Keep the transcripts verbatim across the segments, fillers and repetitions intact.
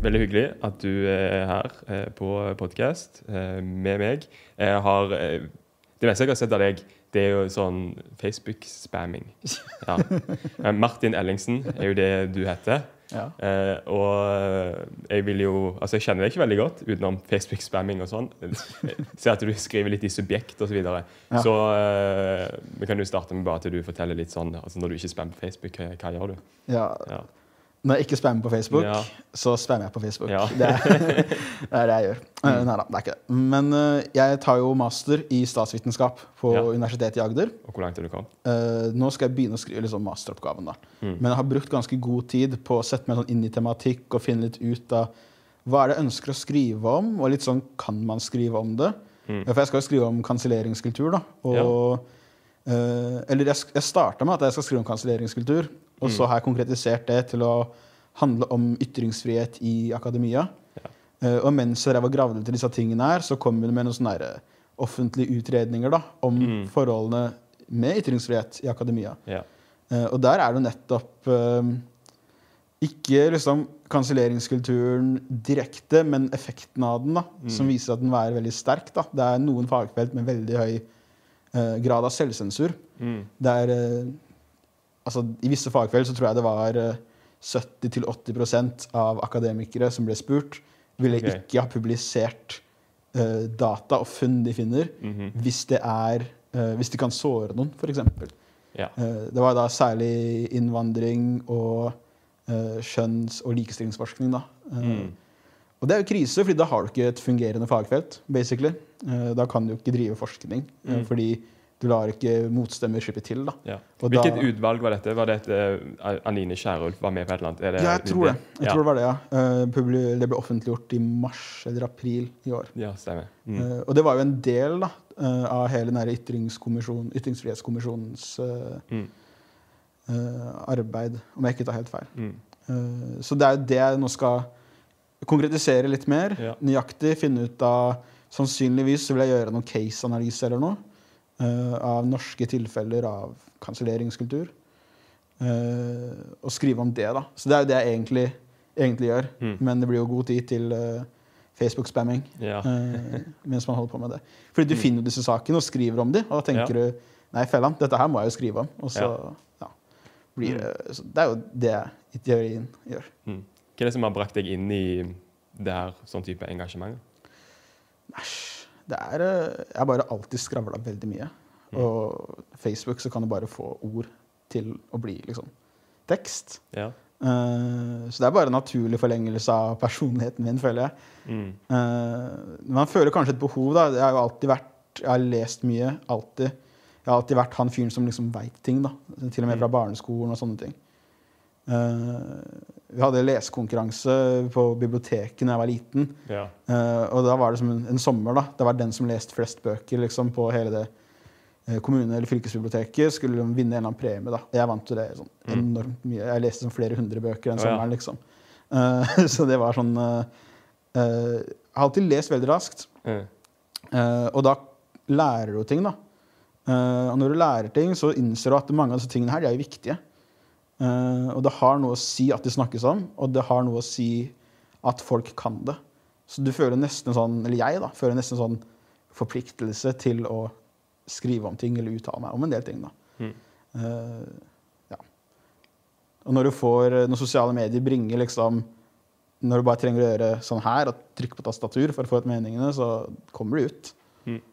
veldig hyggelig at du er her eh, på podcast eh, med meg. Jeg har, eh, det meste jeg har sett av deg, det er jo sånn Facebook-spamming. Ja. Eh, Martin Ellingsen er jo det du heter. Ja. Eh, og jeg vil jo, altså jeg kjenner deg ikke veldig godt utenom Facebook-spamming og sånn. Jeg ser at du skriver litt i subjekt og så videre. Ja. Så eh, vi kan jo starte med bare at du forteller litt sånn, altså når du ikke spammer på Facebook, hva, hva gjør du? Ja. Ja. Når jeg ikke spammer på Facebook, Ja. så spammer jeg på Facebook. Ja. Det, er, det er det jeg gjør. Uh, nei da, det er ikke det. Men uh, jeg tar jo master i statsvitenskap på Ja. Universitetet i Agder. Og hvor langt er du kommet? Uh, nå skal jeg begynne å skrive liksom masteroppgaven da. Mm. Men jeg har brukt ganske god tid på å sette meg sånn inn i tematikk og finne litt ut av hva er det jeg ønsker å skrive om, og litt sånn, kan man skrive om det? Mm. For jeg skal jo skrive om kanselleringskultur da. Og, Ja. uh, eller jeg, jeg startet med at jeg skal skrive om kanselleringskultur, og så har jeg konkretisert det til å handle om ytringsfrihet i akademia. Ja. Uh, og mens jeg var gravd til disse tingene her, så kom jeg med noen sånne her, offentlige utredninger da, om Mm. forholdene med ytringsfrihet i akademia. Ja. Uh, og der er det nettopp uh, ikke liksom kanselleringskulturen direkte, men effekten av den da, Mm. som viser at den er veldig sterk. Da. Det er noen fagfelt med veldig høy uh, grad av selvsensur. Mm. Det er, uh, altså, I visse fagfelt så tror jeg det var uh, sytti til åtti prosent av akademikere som ble spurt, ville Ok. ikke ha publisert uh, data og funn de finner, Mhm. hvis det er, uh, hvis de kan såre noen, for eksempel. Ja. Uh, det var da særlig innvandring og uh, skjønns- og likestillingsforskning da. Uh, Mm. Og det er jo krise, fordi da har du ikke et fungerende fagfelt, basically. Uh, da kan du jo ikke drive forskning, uh, Mm. fordi du lar ikke motstemmer slippe til da. Ja. Og Hvilket da- utvalg var dette? Var det et, uh, Anine Kjærulf var med på et eller annet? Er det, Ja, jeg tror det. Jeg ja. tror det var det, ja. Uh, publi- det ble offentliggjort i mars eller april i år. Ja, stemmer. Mm. Uh, og det var jo en del da, uh, av hele den her ytringskommisjon, ytringsfrihetskommisjonens uh, Mm. uh, arbeid, om jeg ikke tar helt feil. Mm. Uh, så det er jo det jeg nå skal konkretisere litt mer, Ja. nøyaktig, finne ut av, sannsynligvis så vil jeg gjøre noen case-analyse eller noe, uh, av norske tilfeller av kanselleringskultur, uh, og skrive om det da. Så det er jo det jeg egentlig, egentlig gjør, Mm. men det blir jo god tid til uh, Facebook-spamming Ja. uh, mens man holder på med det. Fordi du finner jo disse sakene og skriver om de, og da tenker Ja. du, nei fellan, dette her må jeg jo skrive om, og så ja. blir det, så det er jo det jeg i teorien gjør. Mm. Hva er det som har brakt deg inn i det her sånn type engasjement? Æsj, det er, eh, jeg har bare alltid skravlet veldig mye. Mm. Og Facebook så kan du bare få ord til å bli liksom tekst. Ja. Eh, så det er bare en naturlig forlengelse av personligheten min, føler jeg. Mm. Eh, man føler kanskje et behov da. Jeg har jo alltid vært, jeg har lest mye, alltid. Jeg har alltid vært han fyren som liksom vet ting da. Til og med fra barneskolen og sånne ting. Uh, vi hadde lesekonkurranse på biblioteket når jeg var liten. Ja. Uh, og da var det som en, en sommer da. Det var den som leste flest bøker liksom, på hele det uh, kommune- eller fylkesbiblioteket, skulle de vinne en eller annen premie da. Jeg vant jo det sånn enormt mye. Jeg leste sånn flere hundre bøker den Å, ja. sommeren liksom. Uh, så det var sånn... Uh, uh, jeg har alltid lest veldig raskt. Mm. Uh, og da lærer du ting da. Uh, og når du lærer ting, så innser du at mange av disse tingene her, de er jo viktige. Uh, og det har noe å si at det snakkes om, og det har noe å si at folk kan det. Så du føler nesten sånn, eller jeg da, føler nesten sånn forpliktelse til å skrive om ting, eller uttale meg om en del ting da. Mm. Uh, ja. Og når du får, når sosiale medier bringer liksom, når du bare trenger å gjøre sånn her, og trykke på tastatur for å få ut meningene, så kommer det ut. Mm.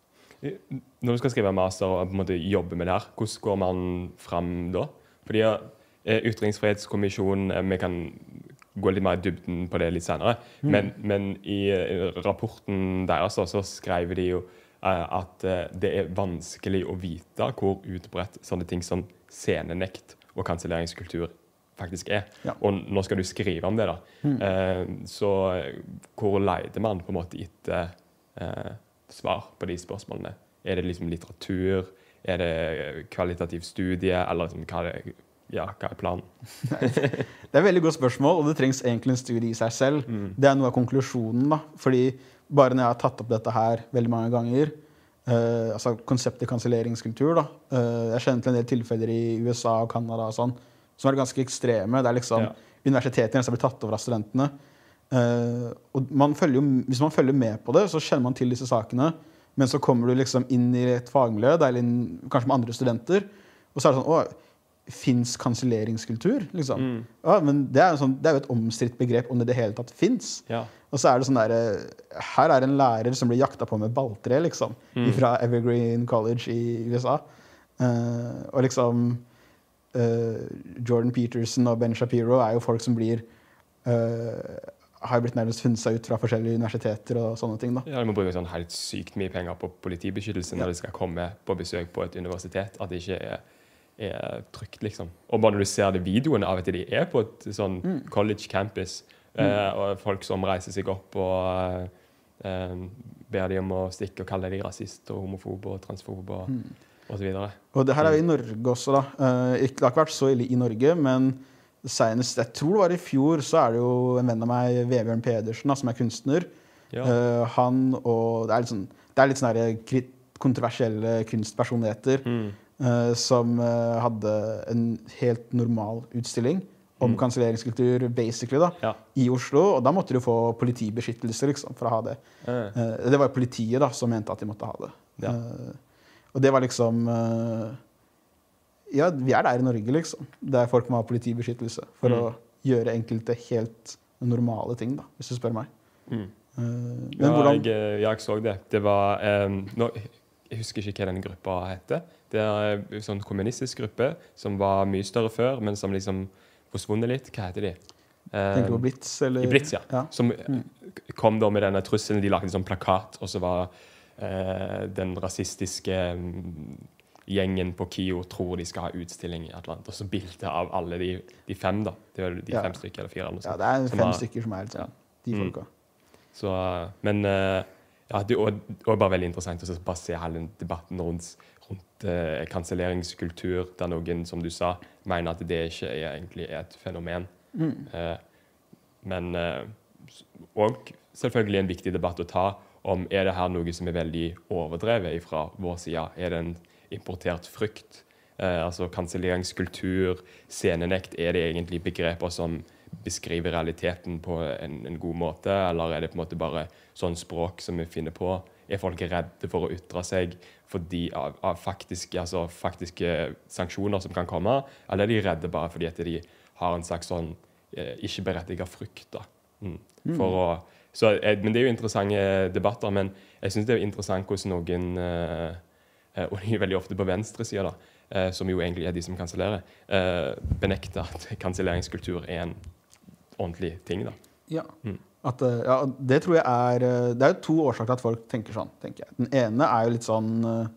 Når du skal skrive master og på en måte jobbe med det her, hvordan går man fram da? Fordi eh, ytringsfrihetskommisjonen, eh, vi kan gå litt mer i dybden på det litt senere, Mm. men, men i eh, rapporten deres da, så skrev de jo eh, at eh, det er vanskelig å vite hvor utbredt sånne ting som scenenekt og kanselleringskultur faktisk er. Ja. Og nå skal du skrive om det da. Mm. Eh, så hvor leiter man på en måte etter eh, svar på de spørsmålene? Er det liksom litteratur? Er det kvalitativ studie? Eller liksom, hva, er det, ja, hva er planen? Det er et veldig godt spørsmål, og det trengs egentlig en studie i seg selv. Mm. Det er noe av konklusjonen da, fordi bare når jeg har tatt opp dette her veldig mange ganger, uh, altså konseptet kanselleringskultur da, uh, jeg kjenner til en del tilfeller i U S A og Kanada og sånn, som er ganske ekstreme. Det er liksom Ja. universitetene som blir tatt over av studentene. Uh, og man følger jo, hvis man følger med på det, så kjenner man til disse sakene. Men så kommer du liksom inn i et fagmiljø, eller inn, kanskje med andre studenter, og så er det sånn, å, finnes kanselleringskultur? Liksom. Mm. Ja, men det er, sånn, det er jo et omstridt begrep om det i det hele tatt finnes. Ja. Og så er det sånn der, her er en lærer som blir jakta på med balltre, liksom, mm. fra Evergreen College i U S A. Uh, og liksom, uh, Jordan Peterson og Ben Shapiro er jo folk som blir... Uh, har blitt nærmest funnet seg ut fra forskjellige universiteter og sånne ting. Da. Ja, de må bruke sånn helt sykt mye penger på politibeskyttelse når ja. de skal komme på besøk på et universitet, at det ikke er, er trygt, liksom. Og bare når du ser de videoene av at de er på et sånn mm. college campus, mm. eh, og folk som reiser seg opp og eh, ber de om å stikke og kalle de rasist og homofob og transfob og, mm. og så videre. Og det her er jo i Norge også, da. Uh, det har ikke vært så ille i Norge, men senest, jeg tror det var i fjor, så er det jo en venn av meg, Vebjørn Pedersen, da, som er kunstner. Ja. Uh, han og det er litt sånn, det er litt sånne kontroversielle kunstpersonligheter mm. uh, som uh, hadde en helt normal utstilling om mm. kanselleringskultur, basically, da, ja. i Oslo. Og da måtte du få politibeskyttelse, liksom, for å ha det. Uh. Uh, det var politiet da, som mente at de måtte ha det. Ja. Uh, og det var liksom... Uh, Ja, vi er der i Norge, liksom. Der folk må ha politibeskyttelse for mm. å gjøre enkelte helt normale ting, da, hvis du spør meg. Mm. Uh, men ja, hvordan... jeg, jeg så det. Det var... Um, nå, jeg husker ikke hva denne gruppa heter. Det er en sånn kommunistisk gruppe som var mye større før, men som liksom forsvunnet litt. Hva heter de? Um, Tenker du på Blitz? Eller? Blitz, ja. ja. Som mm. kom da med denne trusselen. De lagde en sånn plakat, og så var uh, den rasistiske... Um, gjengen på KIO tror de skal ha utstilling i et eller annet, og så bilder av alle de, de fem da. Det er de ja. fem stykker eller fire eller noe sånt. Ja, det er fem var, stykker som er sånn, ja. de folka. Mm. Så, men ja, det er også bare veldig interessant å bare se hele debatten rundt, rundt uh, kanselleringskultur, der noen, som du sa, mener at det ikke er egentlig et fenomen. Mm. Uh, men uh, og selvfølgelig en viktig debatt å ta om, er det her noe som er veldig overdrevet fra vår side? Er det en importert frykt, eh, altså kanselleringskultur, scenenekt, er det egentlig begreper som beskriver realiteten på en, en god måte, eller er det på en måte bare sånn språk som vi finner på? Er folk redde for å ytre seg fordi av, av faktiske, altså faktiske sanksjoner som kan komme, eller er de redde bare fordi at de har en slags sånn eh, ikke berettiget frykt da? Mm. For å, så, eh, men det er jo interessante debatter, men jeg synes det er interessant hvordan noen eh, og de er veldig ofte på venstre siden, da, eh, som jo egentlig er de som kansellerer, eh, benekter at kanselleringskultur er en ordentlig ting. Da. Ja. Mm. At, ja, det tror jeg er det er jo to årsaker til at folk tenker sånn, tenker jeg. Den ene er jo litt sånn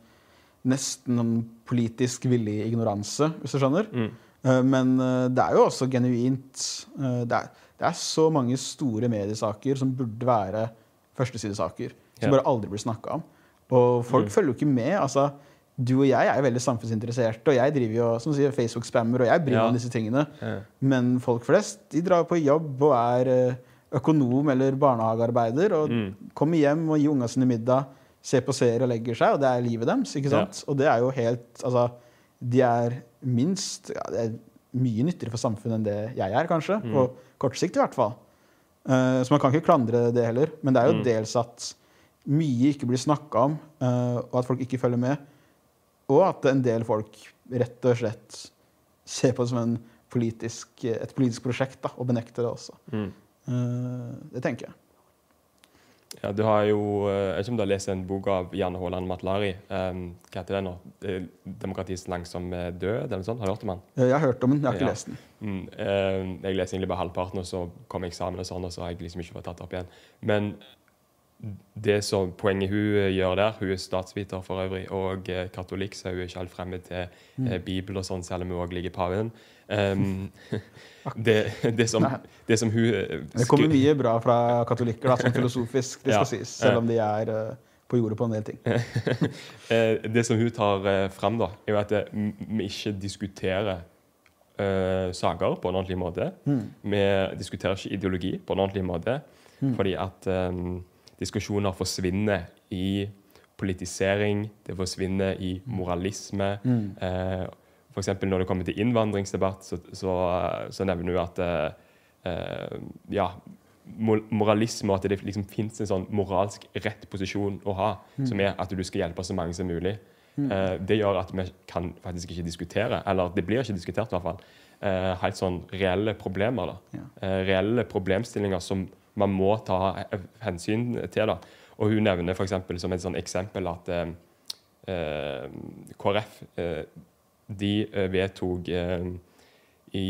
nesten en politisk villig ignoranse, hvis du skjønner. Mm. Men det er jo også genuint. Det er, det er så mange store mediesaker som burde være førstesidesaker, som ja. bare aldri blir snakket om. Og folk mm. følger jo ikke med. Altså, du og jeg er jo veldig samfunnsinteresserte, og jeg driver jo som sier, Facebook-spammer, og jeg bryr meg ja. om disse tingene. Ja. Men folk flest, de drar på jobb og er økonom eller barnehagearbeider, og mm. kommer hjem og gir unga sine middag, ser på serier og legger seg, og det er livet deres, ikke sant? Ja. Og det er jo helt, altså, de er minst, ja, det er mye nyttigere for samfunnet enn det jeg er, kanskje, mm. på kort sikt i hvert fall. Uh, så man kan ikke klandre det heller, men det er jo mm. dels at mye ikke blir snakket om, uh, og at folk ikke følger med, og at en del folk rett og slett ser på det som en politisk, et politisk prosjekt, da, og benekter det også. Mm. Uh, det tenker jeg. Ja, du har jo, jeg vet ikke om du har lest en bok av Janne Haaland Matlari, um, hva heter det nå? Demokratiets langsomme død, eller noe sånt, har du hørt om den? Jeg har hørt om den, jeg har ikke ja. lest den. Mm, uh, jeg leser egentlig bare halvparten, og så kom eksamen og sånn, og så har jeg liksom ikke fått tatt opp igjen. Men det som poenget hun gjør der, hun er statsviter for øvrig, og eh, katolikk, så er hun ikke helt fremme til eh, Bibel og sånn, selv om hun også ligger i paven. Um, det, det, som, det som hun... Uh, det kommer mye bra fra katolikker, da, som filosofisk, det skal ja, sies, selv om de er uh, på jordet på en del ting. Det som hun tar uh, frem, da, er jo at vi ikke diskuterer uh, saker på en ordentlig måte. Mm. Vi diskuterer ikke ideologi på en ordentlig måte, mm. fordi at... Um, diskusjoner forsvinner i politisering, det forsvinner i moralisme. Mm. Eh, for eksempel når det kommer til innvandringsdebatt, så, så, så nevner du at eh, ja, moralisme, og at det liksom finnes en sånn moralsk rett posisjon å ha, mm. som er at du skal hjelpe så mange som mulig. Mm. Uh, det gjør at vi kan faktisk ikke diskutere, eller det blir ikke diskutert i hvert fall, uh, helt sånn reelle problemer da. Ja. Uh, reelle problemstillinger som man må ta hensyn til da. Og hun nevner for eksempel som et sånn eksempel at uh, uh, K R F uh, de uh, vedtog uh, i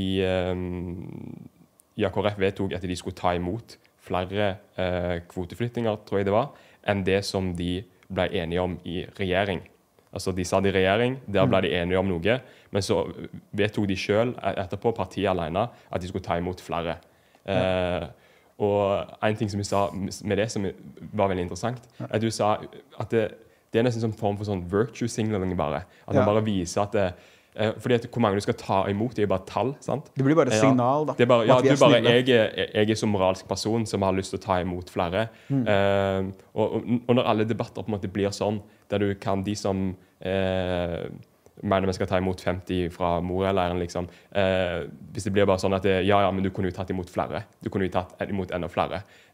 um, ja, K R F vedtog at de skulle ta imot flere uh, kvoteflyttinger, tror jeg det var, enn det som de ble enige om i regjering. Altså, de sa det i regjering, der ble de enige om noe, men så vedtog de selv etterpå, partiet alene, at de skulle ta imot flere. Ja. Uh, og en ting som du sa med det som var veldig interessant, ja. at du sa at det, det er nesten en form for sånn virtue signaling bare. At ja. man bare viser at det, uh, fordi at hvor mange du skal ta imot, det er bare tall, sant? Det blir bare et signal, da. Det er bare, ja, du bare, jeg, er, jeg er som moralsk person som har lyst til å ta imot flere. Mm. Uh, og, og når alle debatter på en måte blir sånn, der du kan de som eh, mener vi skal ta imot femti fra Moria-leiren, liksom. Eh, hvis det blir bare sånn at det, ja, ja, men du kunne jo tatt imot flere. Du kunne jo tatt imot enda flere.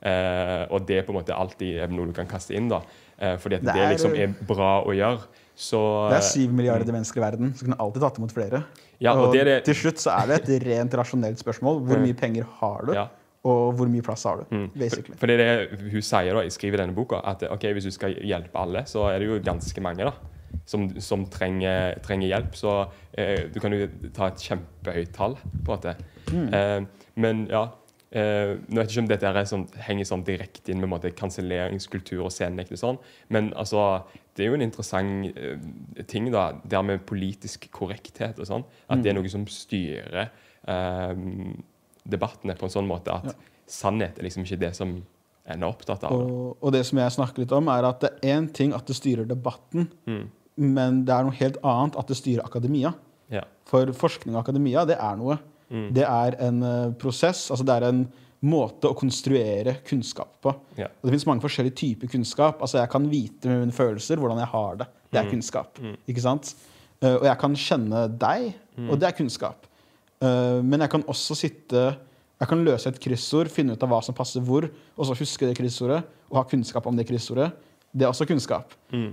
Eh, og det er på en måte alltid noe du kan kaste inn, da. Eh, fordi at det, det liksom er bra å gjøre. Så, det er syv milliarder mm. mennesker i verden, så kunne alltid tatt imot flere. Ja, og og det det, til slutt så er det et rent rasjonelt spørsmål. Hvor mye penger har du? Ja. Og hvor mye plass har du, mm. basically. For, for det er det hun sier da, jeg skriver i denne boka, at ok, hvis du skal hjelpe alle, så er det jo ganske mange da, som, som trenger, trenger hjelp. Så eh, du kan jo ta et kjempehøyt tall på det. Mm. Eh, men ja, eh, nå vet jeg ikke om dette er sånn, henger sånn direkte inn med måte, kanselleringskultur og scenenekt og sånn, men altså, det er jo en interessant eh, ting da, der med politisk korrekthet og sånn, at mm. det er noe som styrer eh, debattene på en sånn måte at ja. sannhet er liksom ikke det som en er opptatt av. Og, og det som jeg snakker litt om er at det er en ting at det styrer debatten, mm. men det er noe helt annet at det styrer akademia. Ja. For forskning og akademia, det er noe. Mm. Det er en uh, prosess, altså det er en måte å konstruere kunnskap på. Ja. Og det finnes mange forskjellige typer kunnskap. Altså jeg kan vite med mine følelser hvordan jeg har det. Det er mm. kunnskap. Mm. Ikke sant? Uh, og jeg kan kjenne deg, mm. og det er kunnskap. Uh, men jeg kan også sitte Jeg kan løse et kryssord, finne ut av hva som passer hvor, og så huske det kryssordet og ha kunnskap om det kryssordet. Det er også kunnskap. Mm.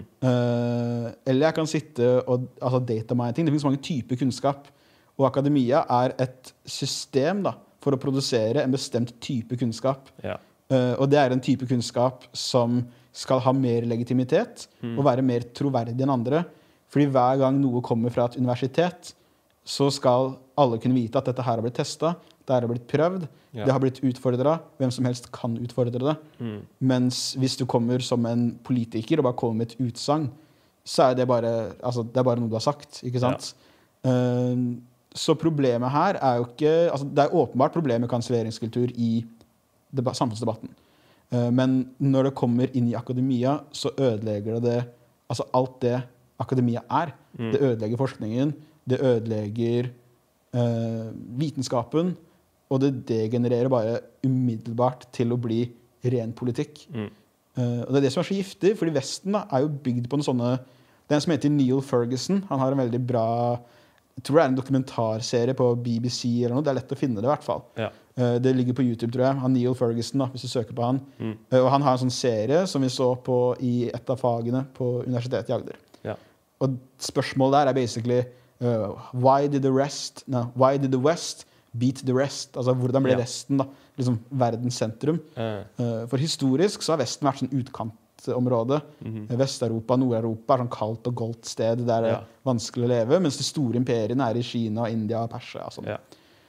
Uh, eller jeg kan sitte og altså data mine ting. Det finnes mange typer kunnskap. Og akademia er et system da, for å produsere en bestemt type kunnskap. Ja. Uh, og det er en type kunnskap som skal ha mer legitimitet mm. og være mer troverdig enn andre. Fordi hver gang noe kommer fra et universitet, så skal alle kunne vite at dette her har blitt testet, det her har blitt prøvd, ja. det har blitt utfordret, hvem som helst kan utfordre det. Mm. Mens hvis du kommer som en politiker og bare kommer med et utsagn, så er det bare, altså, det er bare noe du har sagt, ikke sant? Ja. Uh, så problemet her er jo ikke, altså, det er åpenbart problem med kanselleringskultur i debatt, samfunnsdebatten. Uh, men når det kommer inn i akademia, så ødelegger det, det altså alt det akademia er. Mm. Det ødelegger forskningen, det ødelegger uh, vitenskapen, og det degenererer bare umiddelbart til å bli ren politikk. Mm. Uh, og det er det som er så giftig, fordi Vesten da, er jo bygd på noen sånne, det er en som heter Neil Ferguson, han har en veldig bra, jeg tror det er en dokumentarserie på B B C eller noe, det er lett å finne det i hvert fall. Ja. Uh, det ligger på YouTube, tror jeg, han Neil Ferguson da, hvis du søker på han. Mm. Uh, og han har en sånn serie som vi så på i et av fagene på Universitetet i Agder. Ja. Og spørsmålet der er basically, Uh, why did the rest no, why did the West beat the rest? Altså hvordan ble ja. resten da liksom verdens sentrum? Uh. Uh, for historisk så har Vesten vært sånn utkantområde. Mm-hmm. Vest-Europa, Nord-Europa er sånn kaldt og goldt sted der det ja. er vanskelig å leve, mens de store imperiene er i Kina, India, Persia og sånn. Ja.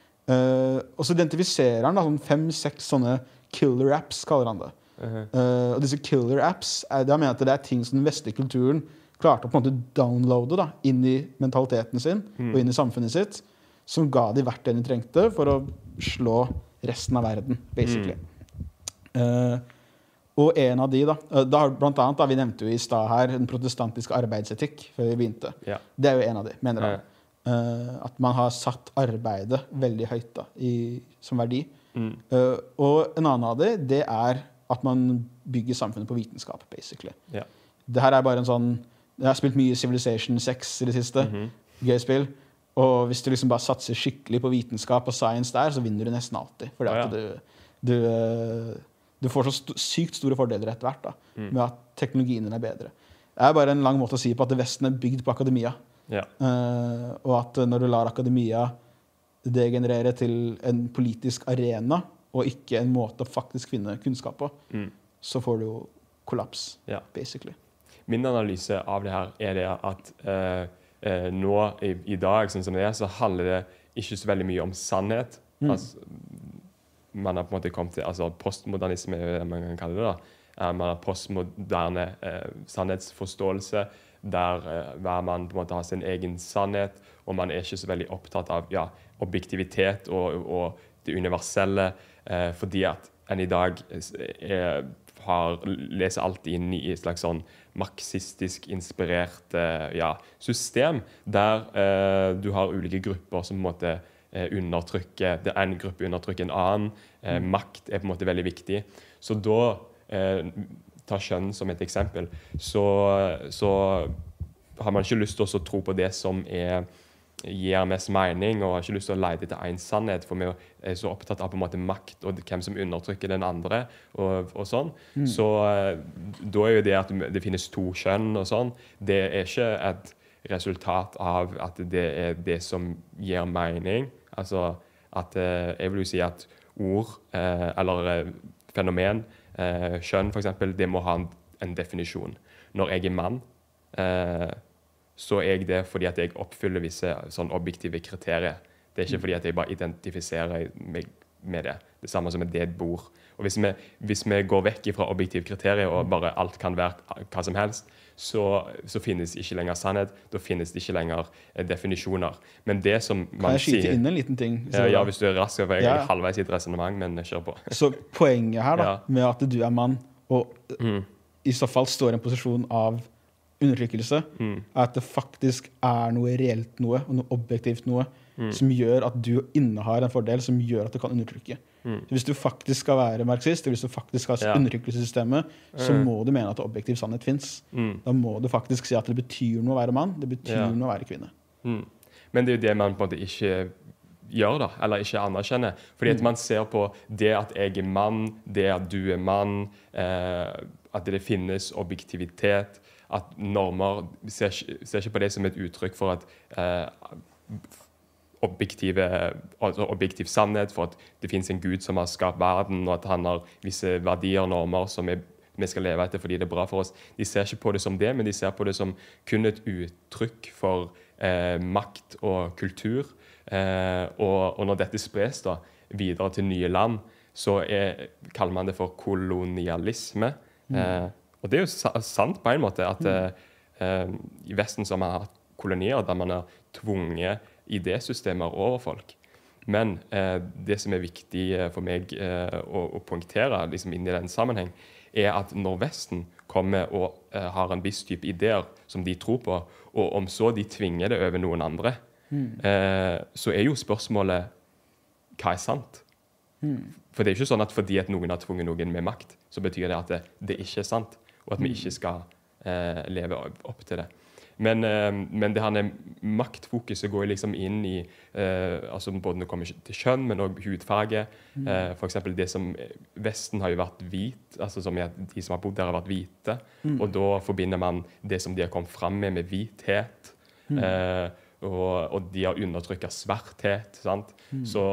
Uh, og så identifiserer han da sånn fem-seks sånne killer apps, kaller han det. Uh-huh. Uh, og disse killer apps, er, det mener at det er ting som den vestlige kulturen klarte å på en måte downloade da, inn i mentaliteten sin mm. og inn i samfunnet sitt, som ga de hvert det de trengte for å slå resten av verden, basically. Mm. Uh, og en av de da, da blant annet, da, vi nevnte jo i sted her, den protestantiske arbeidsetikk, før vi begynte. Ja. Det er jo en av de, mener jeg. Ja. Uh, at man har satt arbeidet veldig høyt da, i, som verdi. Mm. Uh, og en annen av de, det er at man bygger samfunnet på vitenskap, basically. Ja. Det her er bare en sånn, jeg har spilt mye Civilization seks i det siste, mm-hmm. gøy spill, og hvis du liksom bare satser skikkelig på vitenskap og science der, så vinner du nesten alltid, fordi at ah, ja. du, du, eh, du får så st sykt store fordeler etter hvert da, Mm. med at teknologien din er bedre. Det er bare en lang måte å si på at Vesten er bygd på akademia. Ja. Eh, og at når du lar akademia degenerere til en politisk arena, og ikke en måte å faktisk finne kunnskap på, Mm. så får du jo kollaps, Ja. basically. Min analyse av det her er det at eh, eh, nå i, i dag, sånn som det er, så handler det ikke så veldig mye om sannhet. Mm. Altså, man har på en måte kommet til, altså postmodernisme er det man kan kalle det da. Eh, man har postmoderne eh, sannhetsforståelse, der eh, hver man på en måte har sin egen sannhet, og man er ikke så veldig opptatt av ja, objektivitet og, og det universelle, eh, fordi at en i dag er, har, leser alt inn i et slags sånn marxistisk inspirert eh, ja, system, der eh, du har ulike grupper som på en måte eh, undertrykker, det en gruppe undertrykker en annen, eh, makt er på en måte veldig viktig. Så da, eh, ta kjønn som et eksempel, så, så har man ikke lyst til å tro på det som er gir mest mening, og har ikke lyst til å lete etter en sannhet, for vi er så opptatt av på en måte makt og hvem som undertrykker den andre, og, og sånn. Mm. Så da er jo det at det finnes to kjønn og sånn, det er ikke et resultat av at det er det som gir mening. Altså at jeg vil jo si at ord, eh, eller fenomen, eh, kjønn for eksempel, det må ha en, en definisjon. Når jeg er mann, eh, så er jeg det fordi at jeg oppfyller visse sånn objektive kriterier. Det er ikke fordi at jeg bare identifiserer meg med det. Det samme som med det et bord. Og hvis vi, hvis vi går vekk fra objektive kriterier og bare alt kan være hva som helst, så, så finnes ikke lenger sannhet. Da finnes det ikke lenger eh, definisjoner. Men det som man sier... Kan jeg skyte inn en liten ting? Ja, ja, hvis du er rask. For jeg ja. er halvveis i et resonemang, men kjør på. Så poenget her da, ja. med at du er mann, og mm. i så fall står i en posisjon av undertrykkelse, mm. er at det faktisk er noe reelt noe, og noe objektivt noe, mm. som gjør at du innehar en fordel som gjør at du kan undertrykke. Mm. Så hvis du faktisk skal være marxist, eller hvis du faktisk skal ja. undertrykkelsessystemet, så mm. må du mene at objektiv sannhet finnes. Mm. Da må du faktisk si at det betyr noe å være mann, det betyr ja. noe å være kvinne. Mm. Men det er jo det man på en måte ikke gjør da, eller ikke anerkjenner. Fordi at man ser på det at jeg er mann, det at du er mann, eh, at det finnes objektivitet, at normer ser, ser ikke på det som et uttrykk for at eh, objektive, altså objektiv sannhet, for at det finnes en Gud som har skapt verden, og at han har visse verdier og normer som er, vi skal leve etter fordi det er bra for oss. De ser ikke på det som det, men de ser på det som kun et uttrykk for eh, makt og kultur. Eh, og, og når dette spres da, videre til nye land, så er, kaller man det for kolonialisme. Mm. Eh, Og det er jo sant på en måte at mm. eh, i Vesten så har man hatt kolonier der man har tvunget idésystemer over folk. Men eh, det som er viktig for meg eh, å, å poengtere liksom inn i den sammenheng, er at når Vesten kommer og eh, har en viss type ideer som de tror på, og om så de tvinger det over noen andre, mm. eh, så er jo spørsmålet hva er sant? Mm. For det er ikke sånn at fordi at noen har tvunget noen med makt, så betyr det at det, det ikke er sant, og at vi ikke skal eh, leve opp til det. Men, eh, men det her maktfokuset går liksom inn i eh, altså både når det kommer til kjønn, men også hudfarge. Mm. Eh, for eksempel det som Vesten har jo vært hvit, altså som er, de som har bodd der har vært hvite, mm. og da forbinder man det som de har kommet frem med med hvithet, mm. eh, og, og de har undertrykket svarthet, sant? Mm. Så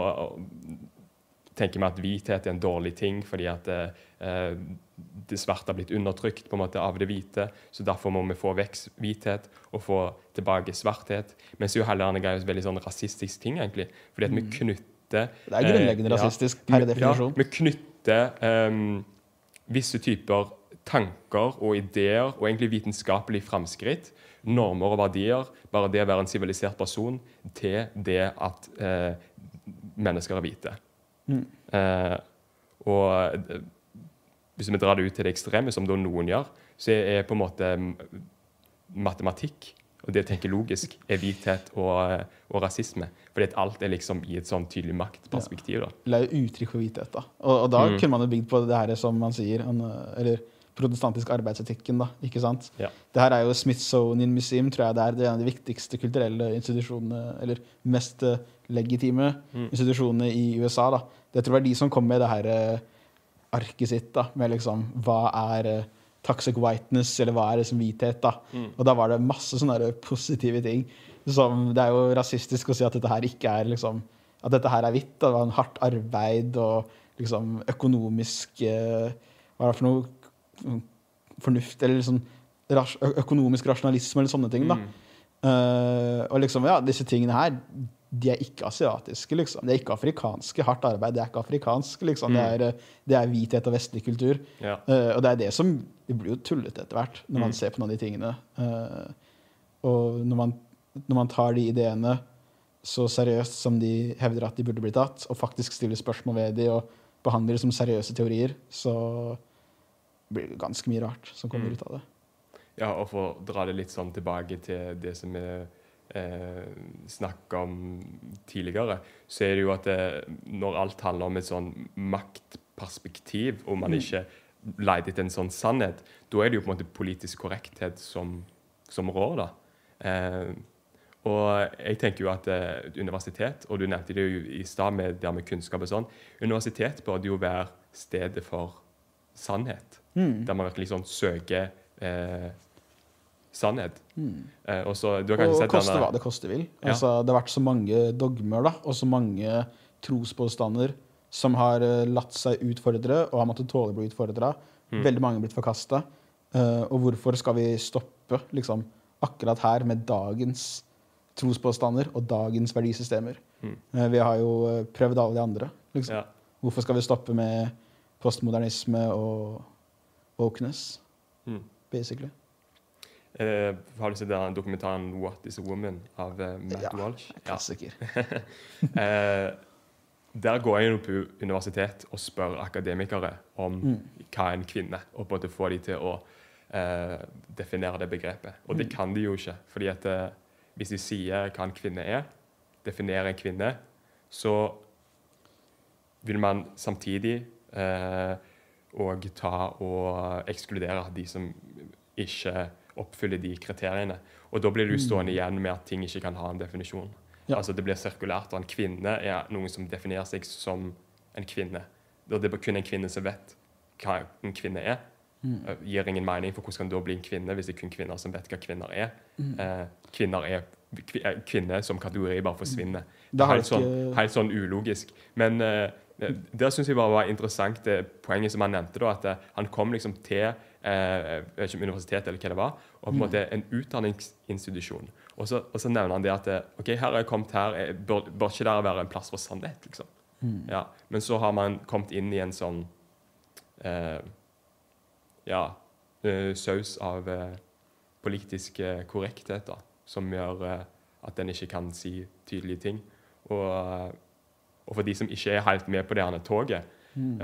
tenker vi at hvithet er en dårlig ting, fordi at eh, det svarte har blitt undertrykt på en måte av det hvite, så derfor må vi få vekk hvithet og få tilbake svarthet. Men så er jo heller en greie veldig sånn rasistisk ting, egentlig. Fordi at vi knytter... Det er grunnleggende eh, rasistisk, ja, per definisjon. Ja, vi knytter um, visse typer tanker og ideer, og egentlig vitenskapelig fremskritt, normer og verdier, bare det å være en sivilisert person, til det at eh, mennesker er hvite. Mm. Eh, og hvis vi drar det ut til det ekstreme, som da noen gjør, så er på en måte matematikk, og det å tenke logisk, er hvithet og, og rasisme. Fordi at alt er liksom i et sånn tydelig maktperspektiv. Da. Det er jo uttrykk for hvithet, da. Og, og da mm. kunne man jo bygd på det her som man sier, han, eller protestantisk arbeidsetikken, da, ikke sant? Ja. Det her er jo Smithsonian Museum, tror jeg det er, det er en av de viktigste kulturelle institusjonene, eller mest eh, legitime Mm. institusjonene i U S A, da. Det tror jeg er de som kom med det her eh, arket sitt, da, med liksom, hva er eh, toxic whiteness, eller hva er liksom hvithet, da. Mm. Og da var det masse sånne der positive ting, som det er jo rasistisk å si at dette her ikke er liksom, at dette her er hvitt, da. Det var en hardt arbeid, og liksom økonomisk, eh, hva er det for noe, fornuft, eller liksom ras økonomisk rasjonalisme, eller sånne ting, da. Mm. Uh, og liksom, ja, disse tingene her, de er ikke asiatiske, liksom. De er ikke afrikanske. Hardt arbeid, det er ikke afrikansk, liksom. Mm. Det, er, det er hvithet og vestlig kultur. Ja. Uh, og det er det som, det blir jo tullet etter hvert, når man Mm. ser på noen av de tingene. Uh, og når man, når man tar de ideene så seriøst som de hevder at de burde bli tatt, og faktisk stiller spørsmål ved de, og behandler det som seriøse teorier, så blir det ganske mye rart som kommer Mm. ut av det. Ja, og for å dra det litt sånn tilbake til det som vi eh, snakket om tidligere, så er det jo at det, når alt handler om et sånn maktperspektiv, og man Mm. ikke leter etter en sånn sannhet, da er det jo på en måte politisk korrekthet som, som rår, da. Eh, og jeg tenker jo at eh, universitet, og du nevnte det jo i stad med det med kunnskap og sånn, universitet burde jo være stedet for sannhet, Mm. der man virkelig sånn søker eh, sannhet. Mm. Eh, og så, du har kanskje Og sett koste denne- hva det koste vil. Ja. Altså, det har vært så mange dogmer, da, og så mange trospåstander som har eh, latt seg utfordre, og har måttet tåle å bli utfordret. Mm. Veldig mange har blitt forkastet. Eh, og hvorfor skal vi stoppe liksom, akkurat her med dagens trospåstander og dagens verdisystemer? Mm. Eh, vi har jo eh, prøvd alle de andre. Liksom. Ja. Hvorfor skal vi stoppe med postmodernisme og wokeness, Mm. basically? Eh, har du sett den dokumentaren 'What is a Woman' av eh, Matt Ja, Walsh? Ja. Klassiker. Eh, der går jeg jo på universitet og spør akademikere om Mm. hva er en kvinne, og på en måte få de til å eh, definere det begrepet. Og det Mm. kan de jo ikke, fordi at eh, hvis de sier hva en kvinne er, definerer en kvinne, så vil man samtidig eh, og ta og ekskludere de som ikke oppfyller de kriteriene. Og da blir du stående igjen med at ting ikke kan ha en definisjon. Ja. Altså det blir sirkulært, og en kvinne er noen som definerer seg som en kvinne. Og det er kun en kvinne som vet hva en kvinne er. Mm. Uh, gir ingen mening, for hvordan kan det da bli en kvinne hvis det er kun kvinner som vet hva kvinner er? Mm. Eh, kvinner er kvi- eh, kvinner som kategori bare forsvinner. Det Da er har helt, du ikke- sånn, helt sånn ulogisk. Men eh, der syns jeg bare var interessant det poenget som han nevnte, da, at eh, han kom liksom til eh, jeg vet ikke om universitetet eller hva det var, og på en Mm. måte en utdanningsinstitusjon. Og så, og så nevner han det at eh, ok, her har jeg kommet her, eh, bør, bør ikke der være en plass for sannhet, liksom. Mm. Ja, men så har man kommet inn i en sånn eh, ja, eh, saus av eh, politisk eh, korrekthet da, som gjør eh, at den ikke kan si tydelige ting. Og, eh, og for de som ikke er helt med på det her toget, Mm.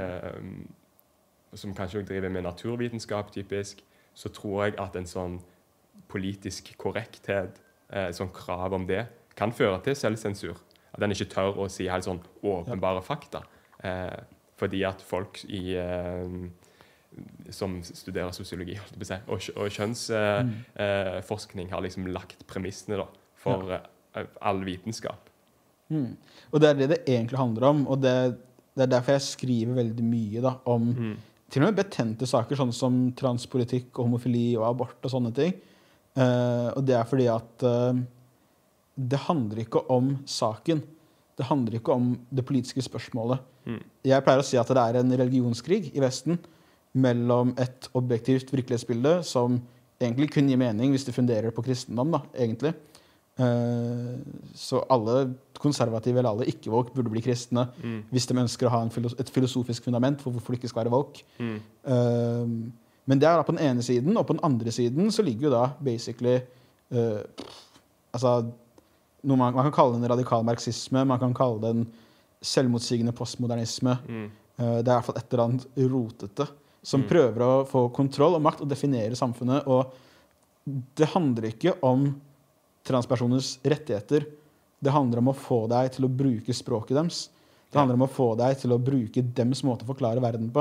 eh, som kanskje også driver med naturvitenskap typisk, så tror jeg at en sånn politisk korrekthet, eh, sånn krav om det, kan føre til selvsensur. At den ikke tør å si helt sånn åpenbare fakta. Eh, fordi at folk i, eh, som studerer sosiologi holdt jeg på å si, og, kjø- og kjønnsforskning Mm. eh, har liksom lagt premissene da, for eh, all vitenskap. Mm. Og det er det det egentlig handler om, og det, det er derfor jeg skriver veldig mye da, om Mm. til og med betente saker, sånn som transpolitikk og homofili og abort og sånne ting. Eh, og det er fordi at eh, det handler ikke om saken. Det handler ikke om det politiske spørsmålet. Mm. Jeg pleier å si at det er en religionskrig i Vesten mellom et objektivt virkelighetsbilde som egentlig kun gir mening hvis det funderer på kristendom, da, egentlig. Eh, så alle konservative eller alle ikke-woke burde bli kristne Mm. hvis de ønsker å ha en filos et filosofisk fundament for hvorfor de ikke skal være woke. Mm. Eh, men det er da på den ene siden, og på den andre siden så ligger jo da basically eh, altså noe man, man kan kalle det en radikal marxisme, man kan kalle det en selvmotsigende postmodernisme. Mm. Eh, det er i hvert fall et eller annet rotete som Mm. prøver å få kontroll og makt og definere samfunnet. Og det handler ikke om transpersoners rettigheter. Det handler om å få deg til å bruke språket deres. Det handler om å få deg til å bruke dems måte å forklare verden på.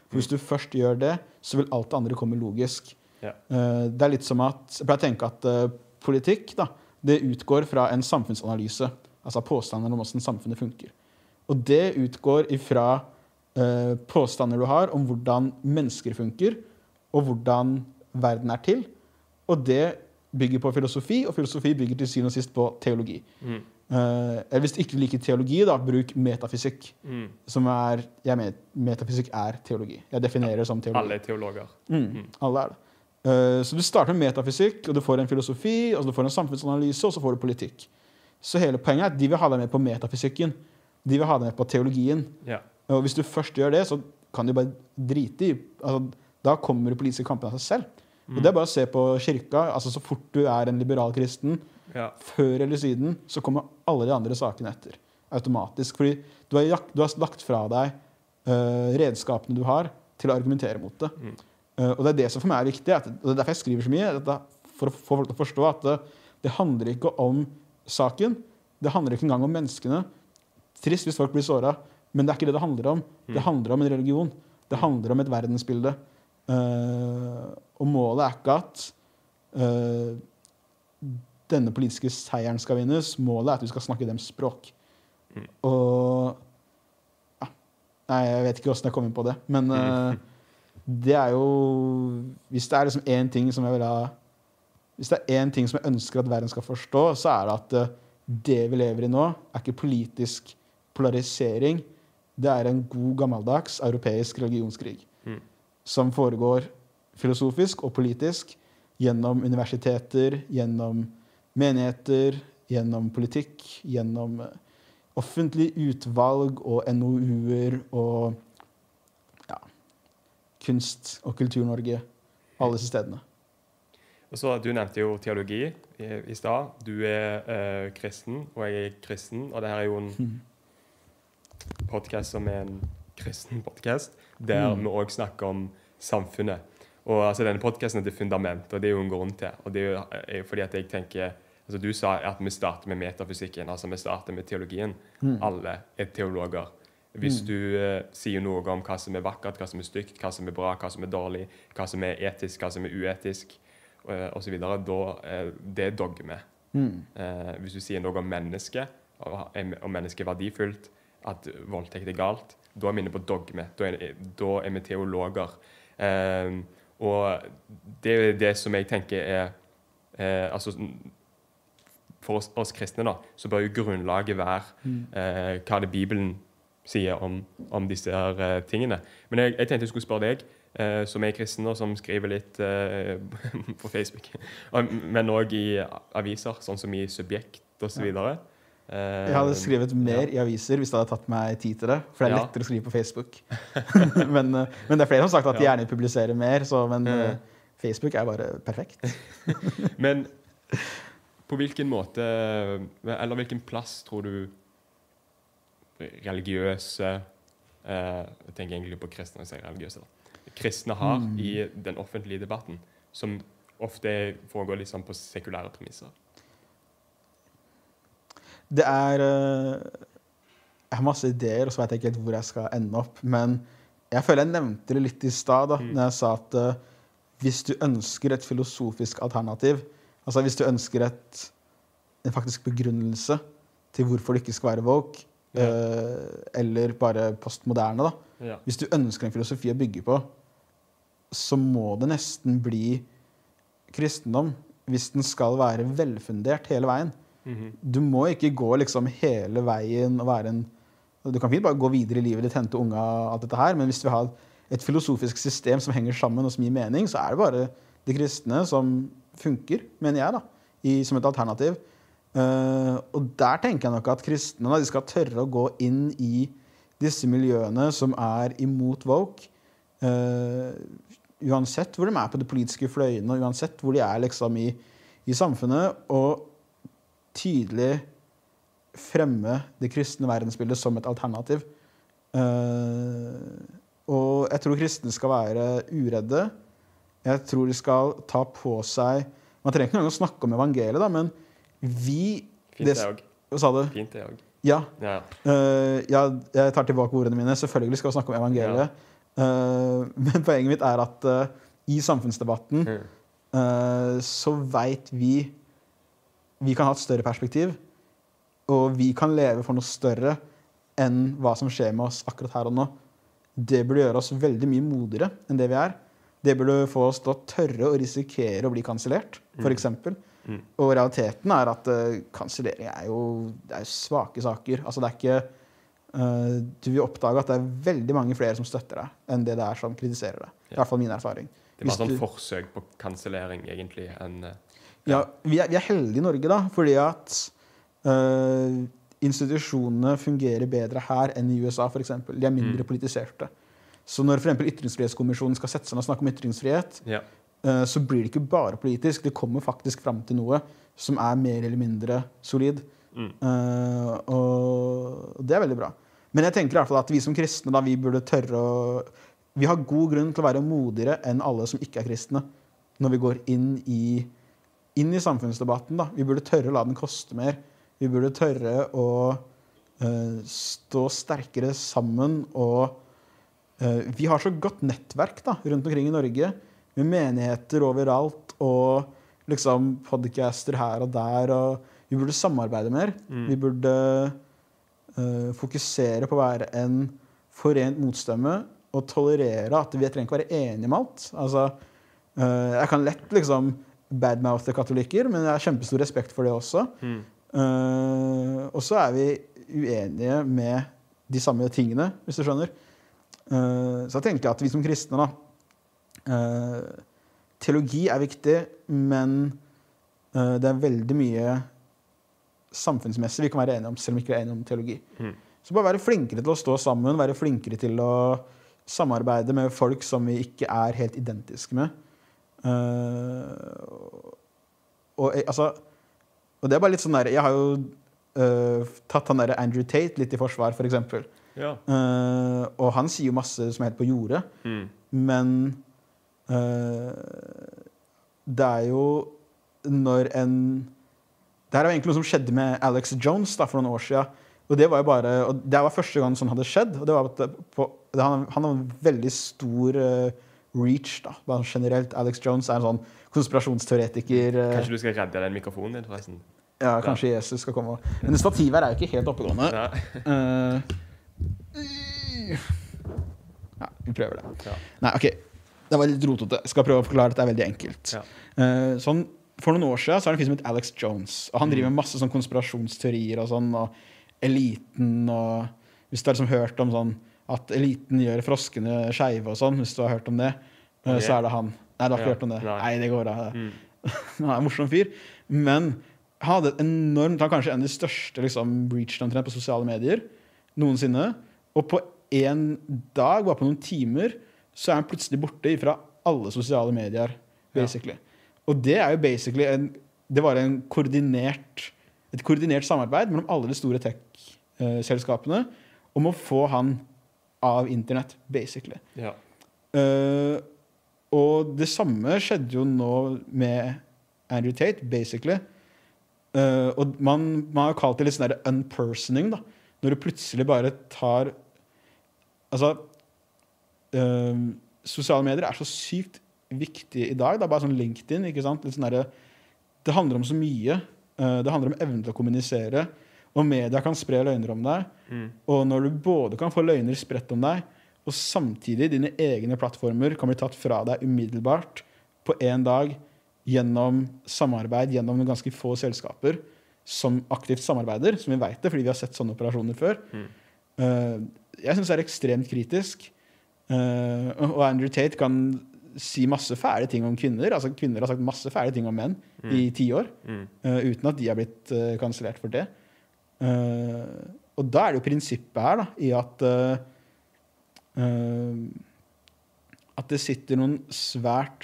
For hvis du først gjør det, så vil alt det andre komme logisk. Ja. Uh, det er litt som at, jeg pleier å tenke at uh, politikk, da, det utgår fra en samfunnsanalyse, altså påstander om hvordan samfunnet funker. Og det utgår ifra uh, påstander du har om hvordan mennesker funker, og hvordan verden er til. Og det bygger på filosofi, og filosofi bygger til syvende og sist på teologi. Mm. Uh, hvis du ikke liker teologi, da, bruk metafysikk. Mm. Som er, jeg mener, metafysikk er teologi. Jeg definerer det som teologi. Alle er teologer. Mm. Mm. Alle er det. Uh, så du starter med metafysikk, og du får en filosofi, og så du får en samfunnsanalyse, og så får du politikk. Så hele poenget er at de vil ha deg med på metafysikken. De vil ha deg med på teologien. Ja. Og hvis du først gjør det, så kan du bare drite i. Altså, da kommer de politiske kampene av seg selv. Mm. Og det er bare å se på kirka. Altså, så fort du er en liberal kristen, ja. Før eller siden, så kommer alle de andre sakene etter. Automatisk. Fordi du har, du har lagt fra deg uh, redskapene du har til å argumentere mot det. Mm. Uh, og det er det som for meg er viktig. At, og det er derfor jeg skriver så mye. Dette, for å få folk til å forstå at det, det handler ikke om saken. Det handler ikke engang om menneskene. Trist hvis folk blir såret. Men det er ikke det det handler om. Mm. Det handler om en religion. Det handler om et verdensbilde. Uh, og målet er ikke at uh, denne politiske seieren skal vinnes. Målet er at du skal snakke deres språk. Mm. Og ja, nei, jeg vet ikke hvordan jeg kom inn på det, men uh, det er jo, hvis det er liksom en ting som jeg vil ha, hvis det er en ting som jeg ønsker at verden skal forstå, så er det at uh, det vi lever i nå er ikke politisk polarisering. Det er en god gammeldags europeisk religionskrig mm. som foregår filosofisk og politisk gjennom universiteter, gjennom menigheter, gjennom politikk, gjennom offentlig utvalg og N O U-er og ja, kunst- og Kultur-Norge, alle disse stedene. Og så, du nevnte jo teologi i, i stad. Du er uh, kristen, og jeg er kristen, og det her er jo en mm. podcast som er en kristen podcast, der mm. vi også snakker om samfunnet. Og altså, denne podcasten er det fundament, og det er jo en grunn til. Og det er jo er fordi at jeg tenker, altså du sa at vi starter med metafysikken, altså vi starter med teologien. Mm. Alle er teologer. Hvis mm. du uh, sier noe om hva som er vakkert, hva som er stygt, hva som er bra, hva som er dårlig, hva som er etisk, hva som er uetisk, uh, og så videre, da uh, det er dogme. Mm. Uh, hvis du sier noe om mennesket, og om mennesket er verdifullt, at voldtekt er galt, da er vi inne på dogme. Da er, da er vi teologer. Uh, Og det er det som jeg tenker er eh, altså, for oss, oss kristne da, så bør jo grunnlaget være eh, hva det Bibelen sier om, om disse her eh, tingene. Men jeg, jeg tenkte jeg skulle spørre deg, eh, som er kristen og som skriver litt eh, på Facebook, men også i aviser, sånn som i Subjekt og så videre. Jeg hadde skrevet mer ja. i aviser hvis det hadde tatt meg tid til det, for det er ja. lettere å skrive på Facebook. men, men det er flere som har sagt at de gjerne publiserer mer, så, men mm. Facebook er bare perfekt. Men på hvilken måte, eller hvilken plass tror du religiøse, eh, jeg tenker egentlig på kristne, jeg sier religiøse da, kristne har mm. i den offentlige debatten, som ofte foregår liksom på sekulære premisser? Det er Jeg har masse ideer, og så vet jeg ikke helt hvor jeg skal ende opp. Men jeg føler jeg nevnte det litt i stad, da, mm. når jeg sa at uh, hvis du ønsker et filosofisk alternativ, altså hvis du ønsker et, en faktisk begrunnelse til hvorfor du ikke skal være woke, ja. uh, eller bare postmoderne, da. Ja. Hvis du ønsker en filosofi å bygge på, så må det nesten bli kristendom hvis den skal være velfundert hele veien. Mm-hmm. Du må ikke gå liksom hele veien og være en du kan fint bare gå videre i livet ditt, hente unga og alt dette her, men hvis du har et filosofisk system som henger sammen og som gir mening, så er det bare de kristne som funker, mener jeg da, i, som et alternativ. Uh, og der tenker jeg nok at kristne da, de skal tørre å gå inn i disse miljøene som er imot woke, uh, uansett hvor de er på de politiske fløyene, og uansett hvor de er liksom i, i samfunnet, og tydelig fremme det kristne verdensbildet som et alternativ. Uh, og jeg tror kristne skal være uredde. Jeg tror de skal ta på seg man trenger ikke engang å snakke om evangeliet, da, men vi Fint det òg. Hva sa du? Fint det òg. Ja. Ja. Uh, ja, jeg tar tilbake ordene mine. Selvfølgelig skal vi snakke om evangeliet. Ja. Uh, men poenget mitt er at uh, i samfunnsdebatten Mm. uh, så vet vi vi kan ha et større perspektiv, og vi kan leve for noe større enn hva som skjer med oss akkurat her og nå. Det burde gjøre oss veldig mye modigere enn det vi er. Det burde få oss til å tørre å risikere å bli kansellert, for eksempel. Mm. Og realiteten er at uh, kansellering er jo det er svake saker. Altså det er ikke uh, Du vil oppdage at det er veldig mange flere som støtter deg enn det det er som kritiserer deg. I hvert fall min erfaring. Det er mer Hvis sånn du- forsøk på kansellering, egentlig, enn eh, Ja, vi er, vi er heldige i Norge, da, fordi at øh, institusjonene fungerer bedre her enn i U S A, for eksempel. De er mindre Mm. politiserte. Så når for eksempel Ytringsfrihetskommisjonen skal sette seg ned og snakke om ytringsfrihet, Ja. øh, så blir det ikke bare politisk. Det kommer faktisk fram til noe som er mer eller mindre solid. Mm. Eh, og det er veldig bra. Men jeg tenker i hvert fall at vi som kristne da, vi burde tørre å Vi har god grunn til å være modigere enn alle som ikke er kristne, når vi går inn i, inn i samfunnsdebatten. Da. Vi burde tørre å la den koste mer. Vi burde tørre å eh, stå sterkere sammen. Og eh, vi har så godt nettverk da, rundt omkring i Norge, med menigheter overalt og liksom podcaster her og der. Og vi burde samarbeide mer. Mm. Vi burde eh, fokusere på å være en forent motstemme og tolerere at vi trenger ikke være enige med alt. Altså, eh, jeg kan lett liksom badmouthe katolikker, men jeg har kjempestor respekt for det også. Mm. Eh, og så er vi uenige med de samme tingene, hvis du skjønner. Eh, så jeg tenker at vi som kristne da, eh, teologi er viktig, men eh, det er veldig mye samfunnsmessig vi kan være enige om, selv om vi ikke er enige om teologi. Mm. Så bare være flinkere til å stå sammen, være flinkere til å samarbeide med folk som vi ikke er helt identiske med. Uh, og, altså, og det er bare litt sånn der, jeg har jo uh, tatt han der Andrew Tate litt i forsvar, for eksempel. Ja. Uh, og han sier jo masse som er helt på jordet, Mm. men uh, det er jo når en det her er jo egentlig noe som skjedde med Alex Jones da, for noen år siden. Og det var jo bare, og det var første gang sånn hadde skjedd. Og det var at det, på, det, han, han har en veldig stor uh, reach da, bare generelt. Alex Jones er en sånn konspirasjonsteoretiker. Uh, Kanskje du skal redde den mikrofonen din, forresten? ja, kanskje Jesus skal komme. Men stativet her er jo ikke helt oppegående. Ja. Uh, ja, vi prøver det. Ja. Nei, ok. Det var litt rotete. Jeg skal prøve å forklare at det er veldig enkelt. Ja. Uh, sånn, for noen år siden så er det en fyr som heter Alex Jones. Og han driver med masse sånn konspirasjonsteorier og sånn, og eliten og hvis du har liksom hørt om sånn at eliten gjør froskene skeive og sånn, hvis du har hørt om det, uh, Ok. så er det han. Nei, du har ikke Ja, hørt om det. nei. Nei, det går bra. Mm. Han er en morsom fyr. Men han hadde et enormt, han kanskje en av de største liksom, breachene omtrent på sosiale medier noensinne. Og på en dag, bare på noen timer, så er han plutselig borte fra alle sosiale medier, basically. Og det er jo basically en, det var en koordinert, et koordinert samarbeid mellom alle de store tech-selskapene om å få han av internett, basically. Ja. Uh, og det samme skjedde jo nå med Andrew Tate, basically. Uh, og man, man har kalt det litt sånn der unpersoning, da. Når du plutselig bare tar Altså uh, sosiale medier er så sykt viktig i dag. Det er bare sånn LinkedIn, ikke sant? Litt sånn der, det handler om så mye. Uh, det handler om evnen til å kommunisere. Og media kan spre løgner om deg. Mm. Og når du både kan få løgner spredt om deg, og samtidig dine egne plattformer kan bli tatt fra deg umiddelbart på en dag gjennom samarbeid, gjennom noen ganske få selskaper som aktivt samarbeider, som vi vet det, fordi vi har sett sånne operasjoner før. Mm. Uh, jeg synes det er ekstremt kritisk. Uh, og Andrew Tate kan si masse fæle ting om kvinner. Altså kvinner har sagt masse fæle ting om menn Mm. i ti år, Mm. uh, uten at de har blitt uh, kansellert for det. Uh, og da er det jo prinsippet her da, i at uh, uh, at det sitter noen svært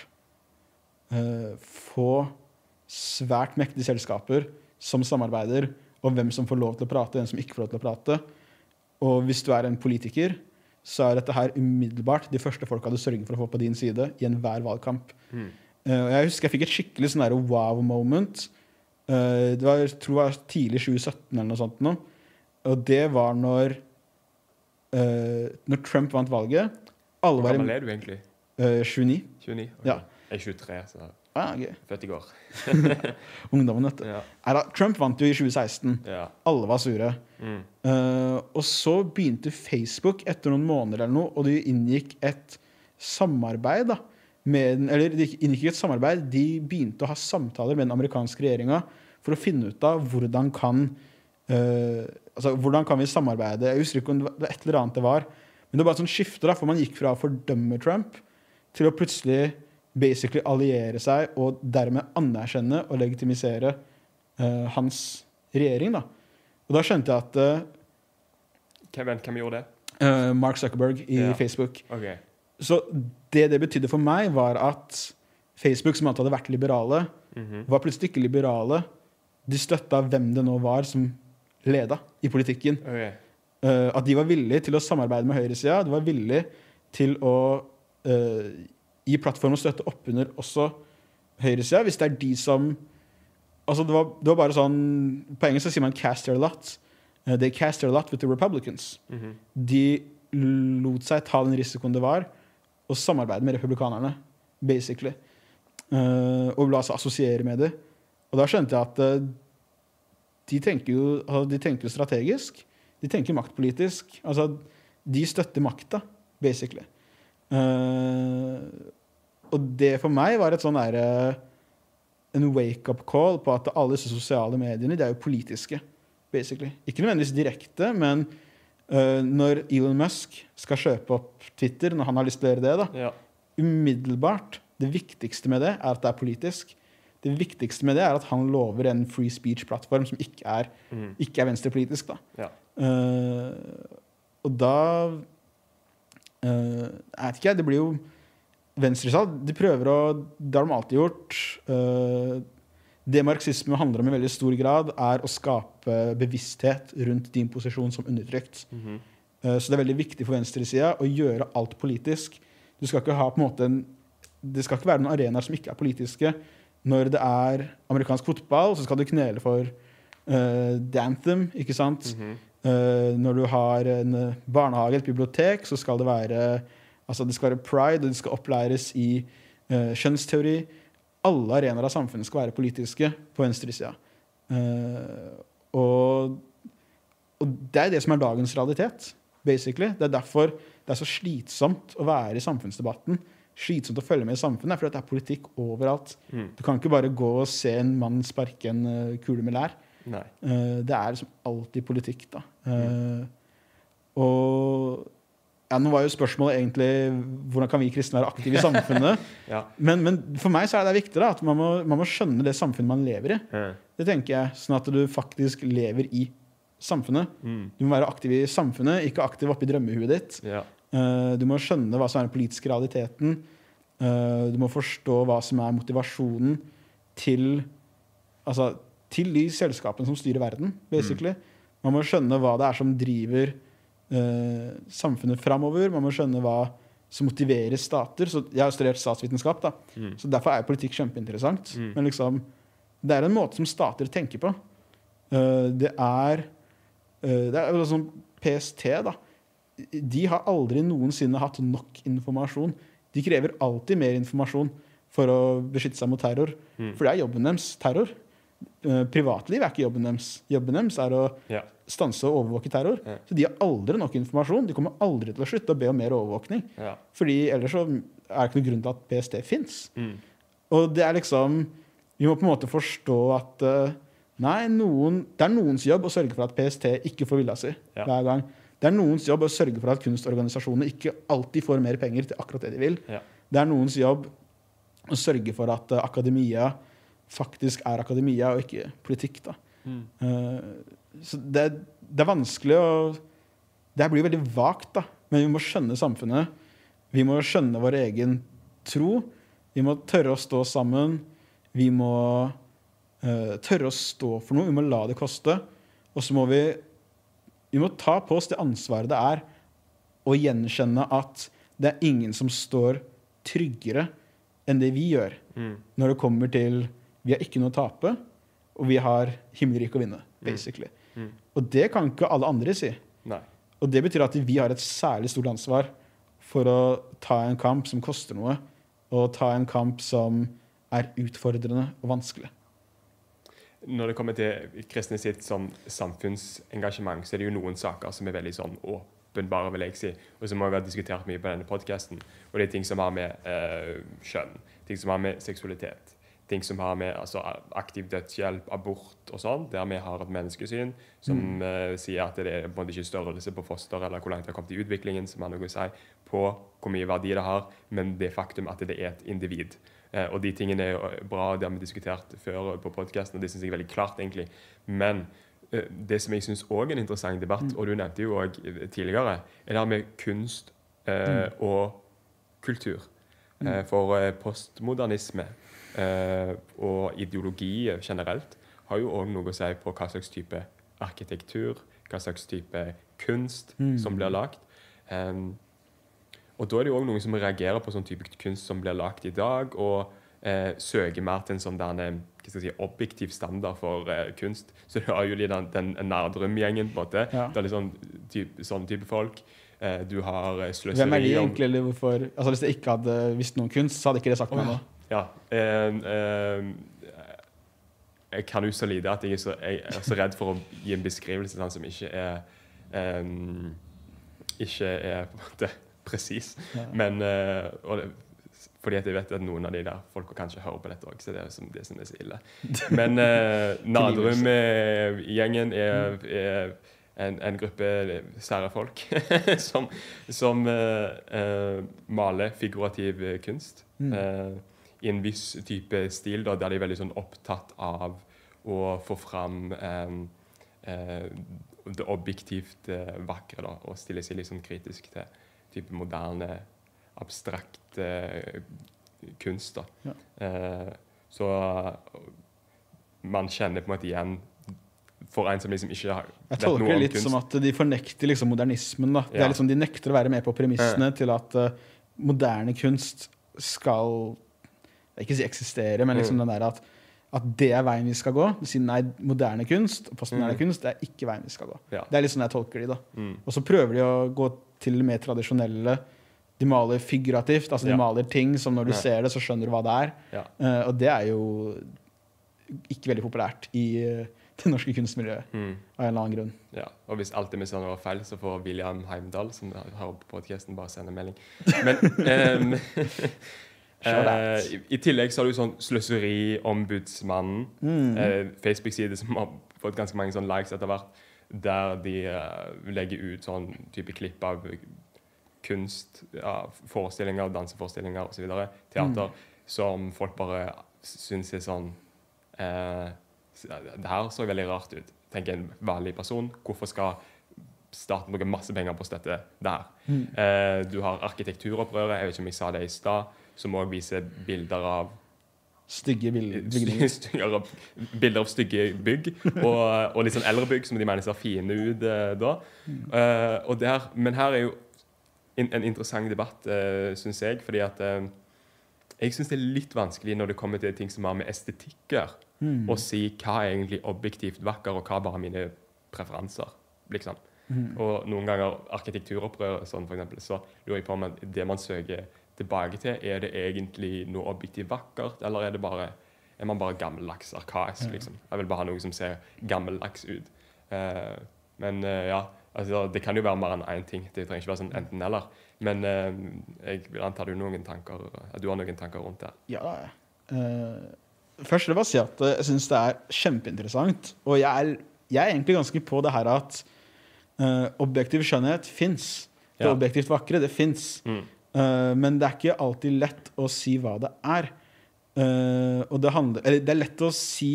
uh, få svært mektige selskaper som samarbeider om hvem som får lov til å prate, hvem som ikke får lov til å prate. Og hvis du er en politiker, så er dette her umiddelbart de første folka du sørger for å få på din side i enhver valgkamp. Mm. Uh, jeg husker jeg fikk et skikkelig sånn der wow-moment. Uh, det var, jeg tror det var tidlig tjue sytten eller noe sånt nå. Og det var når, uh, når Trump vant valget. Alle Hvor var gammel er du egentlig? uh, tjueni. tjueni? Ok. Ja. Jeg er tjuetre, så Ah, okay. født i går. Ungdommen, vet du. Ja. Neida, Trump vant jo i tjue seksten. Ja. Alle var sure. Mm. Uh, og så begynte Facebook etter noen måneder eller noe, og de inngikk et samarbeid da, med den, eller de inngikk et samarbeid, de begynte å ha samtaler med den amerikanske regjeringen for å finne ut av hvordan kan uh, altså, hvordan kan vi samarbeide. Jeg husker ikke om det var et eller annet det var, men det var bare sånn skifte da, for man gikk fra å fordømme Trump til å plutselig basically alliere seg og dermed anerkjenne og legitimisere uh, hans regjering da. Og da skjønte jeg at uh, Hvem, hvem gjorde det? uh, Mark Zuckerberg i Ja. Facebook. Ok. Så det det betydde for meg var at Facebook, som alltid hadde vært liberale, Mhm. var plutselig ikke liberale. De støtta hvem det nå var som leda i politikken. Ok. Uh, at de var villige til å samarbeide med høyresida. De var villige til å uh, gi plattform og støtte opp under også høyresida, hvis det er de som altså det var, det var bare sånn, på engelsk så sier man cast their lot. Uh, they cast their lot with the Republicans. Mhm. De lot seg ta den risikoen det var å samarbeide med republikanerne, basically. Uh, og la seg assosiere med det. Og da skjønte jeg at uh, de tenker jo altså, de tenker jo strategisk. De tenker maktpolitisk. Altså, de støtter makta, basically. Uh, og det for meg var et sånn der, uh, en wake-up call på at alle disse sosiale mediene, de er jo politiske, basically. Ikke nødvendigvis direkte, men uh, når Elon Musk skal kjøpe opp Twitter, når han har lyst til å gjøre det, da, Ja. umiddelbart, det viktigste med det er at det er politisk. Det viktigste med det er at han lover en free speech-plattform som ikke er, Mhm. ikke er venstrepolitisk. Da. Ja. Uh, og da uh, jeg vet ikke, det blir jo venstresida. De prøver å Det har de alltid gjort. Uh, det marxisme handler om i veldig stor grad, er å skape bevissthet rundt din posisjon som undertrykt. Mhm. Uh, så det er veldig viktig for venstresida å gjøre alt politisk. Du skal ikke ha på en måte en, det skal ikke være noen arenaer som ikke er politiske. Når det er amerikansk fotball, så skal du knele for uh, the anthem, ikke sant? Mhm. Uh, når du har en uh, barnehage, et bibliotek, så skal det være altså det skal være pride, og det skal opplæres i uh, kjønnsteori. Alle arenaer av samfunnet skal være politiske på venstresida. Uh, og, og det er det som er dagens realitet, basically. Det er derfor det er så slitsomt å være i samfunnsdebatten. Slitsomt å følge med i samfunnet, fordi det er politikk overalt. Mhm. Du kan ikke bare gå og se en mann sparke en uh, kule med lær. Nei. Uh, det er liksom alltid politikk, da. Uh, og ja, nå var jo spørsmålet egentlig hvordan kan vi kristne være aktive i samfunnet. Ja. men, men for meg så er det viktig da, at man må, man må skjønne det samfunnet man lever i. Ja. Det tenker jeg, sånn at du faktisk lever i samfunnet. Mhm. Du må være aktiv i samfunnet, ikke aktiv oppi drømmehuet ditt. Ja. Uh, du må skjønne hva som er den politiske realiteten. Uh, du må forstå hva som er motivasjonen til, altså, til de selskapene som styrer verden, basically. Man må skjønne hva det er som driver uh, samfunnet framover. Man må skjønne hva som motiverer stater. Så jeg har studert statsvitenskap, da. Mhm. Så derfor er politikk kjempeinteressant. Mm. Men liksom, det er en måte som stater tenker på. Uh, det er uh, det er sånn P S T, da. De har aldri noensinne hatt nok informasjon. De krever alltid mer informasjon for å beskytte seg mot terror. Mm. For det er jobben deres, terror. Uh, privatliv er ikke jobben deres. Jobben deres er å Ja. stanse og overvåke terror. Ja. Så de har aldri nok informasjon. De kommer aldri til å slutte å be om mer overvåkning. Ja. Fordi ellers så er det ikke noen grunn til at P S T finnes. Mhm. Og det er liksom Vi må på en måte forstå at uh, nei, noen, det er noens jobb å sørge for at P S T ikke får vilja si Ja. hver gang. Det er noens jobb å sørge for at kunstorganisasjonene ikke alltid får mer penger til akkurat det de vil. Ja. Det er noens jobb å sørge for at uh, akademia faktisk er akademia og ikke politikk. Da. Mhm. Uh, så det, det er vanskelig å Det her blir veldig vagt, da. Men vi må skjønne samfunnet. Vi må skjønne vår egen tro. Vi må tørre å stå sammen. Vi må uh, tørre å stå for noe. Vi må la det koste. Og så må vi Vi må ta på oss det ansvaret det er å gjenkjenne at det er ingen som står tryggere enn det vi gjør. Mhm. Når det kommer til vi har ikke noe å tape, og vi har himmelriket å vinne, basically. Mhm. Og det kan ikke alle andre si. Nei. Og det betyr at vi har et særlig stort ansvar for å ta en kamp som koster noe, og ta en kamp som er utfordrende og vanskelig. Når det kommer til kristne sitt sånn samfunnsengasjement, så er det jo noen saker som er veldig sånn åpenbare, vil jeg si, og som også har diskutert mye på denne podcasten. Og det er ting som har med eh, kjønn, ting som har med seksualitet, ting som har med altså, aktiv dødshjelp, abort og sånn, der vi har et menneskesyn som mm. uh, sier at det er på en måte ikke størrelse på foster eller hvor langt det har kommet i utviklingen, som har noe å si på hvor mye verdi det har, men det faktum at det er et individ. Uh, og de tingene er bra, det har vi diskutert før på podcasten, og det synes jeg er veldig klart egentlig. Men uh, det som jeg synes også er en interessant debatt, mm. og du nevnte jo også tidligere, er det med kunst uh, mm. og kultur. Mm. Uh, for uh, postmodernisme Uh, og ideologi generelt har jo også noe å si på hva slags type arkitektur, hva slags type kunst mm. som blir lagt. Um, og da er det jo også noen som reagerer på sånn type kunst som blir lagt i dag, og uh, søker mer til en sånn der, hva skal jeg si, objektiv standard for uh, kunst. Så det har jo litt den, den nerdrømgjengen på en måte. Ja. Det er litt sånn type, sånn type folk. Uh, du har uh, sløseri. Hvem er de egentlig, eller hvorfor? Altså, hvis jeg ikke hadde visst noen kunst, så hadde ikke det sagt meg noe. Ja, eh, eh, jeg kan jo så lite at jeg er så, jeg er så redd for å gi en beskrivelse sånn, som ikke er eh, ikke er på en måte presis. Ja. Men eh, og det, fordi at jeg vet at noen av de der folk kanskje hører på dette også, så det er som, det som er så ille. Men eh, Nardrum-gjengen er, er en, en gruppe sære folk som, som eh, eh, maler figurativ kunst. Mm. Eh, i en viss type stil, da, der de er veldig sånn opptatt av å få fram eh, eh, det objektivt eh, vakre, da, og stille seg litt sånn kritisk til type moderne, abstrakt eh, kunst. Da. Ja. Eh, så man kjenner på en måte igjen for en som liksom ikke har Jeg tolker det litt kunst. Som at de fornekter liksom modernismen. Da. Det er liksom, de nekter å være med på premissene ja. Til at uh, moderne kunst skal ikke si eksistere, men liksom mm. den der at, at det er veien vi skal gå. Siden nei, moderne kunst og postmoderne mm. kunst, det er ikke veien vi skal gå. Ja. Det er liksom jeg tolker de da. Mm. Og så prøver de å gå til mer tradisjonelle. De maler figurativt, altså ja. De maler ting som når du ja. Ser det, så skjønner du hva det er. Ja. Uh, og det er jo ikke veldig populært i uh, det norske kunstmiljøet, mm. av en eller annen grunn. Ja, og hvis alt det vi sa var feil, så får William Heimdal, som har på podcasten, bare sende melding. Men um, Uh, i, I tillegg så har du sånn sløseri, ombudsmannen, mm. uh, Facebook-side som har fått ganske mange sånn likes etter hvert, der de uh, legger ut sånn type klipp av kunst, ja, forestillinger, danseforestillinger og så videre, teater, mm. som folk bare synes er sånn uh, det her så veldig rart ut. Tenker en vanlig person, hvorfor skal staten bruke masse penger på å støtte det her? Mm. Uh, du har arkitekturopprøret, jeg vet ikke om jeg sa det i sted, som også viser bilder av stygge bygninger. Stygge, bilder av stygge bygg, og, og litt sånn eldre bygg som de mener ser fine ut uh, da. Mm. Uh, og der, men her er jo en, en interessant debatt, uh, synes jeg, fordi at uh, jeg synes det er litt vanskelig når det kommer til ting som har med estetikker, mm. å si hva er egentlig objektivt vakker, og hva bare mine preferanser, liksom. Mm. Og noen ganger arkitekturopprør, sånn for eksempel, så lurer jeg på om det man søker tilbake til, er det egentlig noe objektivt vakkert, eller er det bare er man bare gammeldags, arkaisk, liksom. Jeg vil bare ha noe som ser gammeldags ut. Uh, men uh, ja, altså, det kan jo være mer enn en ting. Det trenger ikke være sånn enten eller. Men uh, jeg vil anta du noen tanker, at du har noen tanker rundt det. Ja, uh, først vil jeg bare si at jeg synes det er kjempeinteressant, og jeg er, jeg er egentlig ganske på det her at uh, objektiv skjønnhet finnes. Det ja. Objektivt vakre, det finnes. Mm. Uh, men det er ikke alltid lett å si hva det er. Uh, og det, handler, eller det er lett å si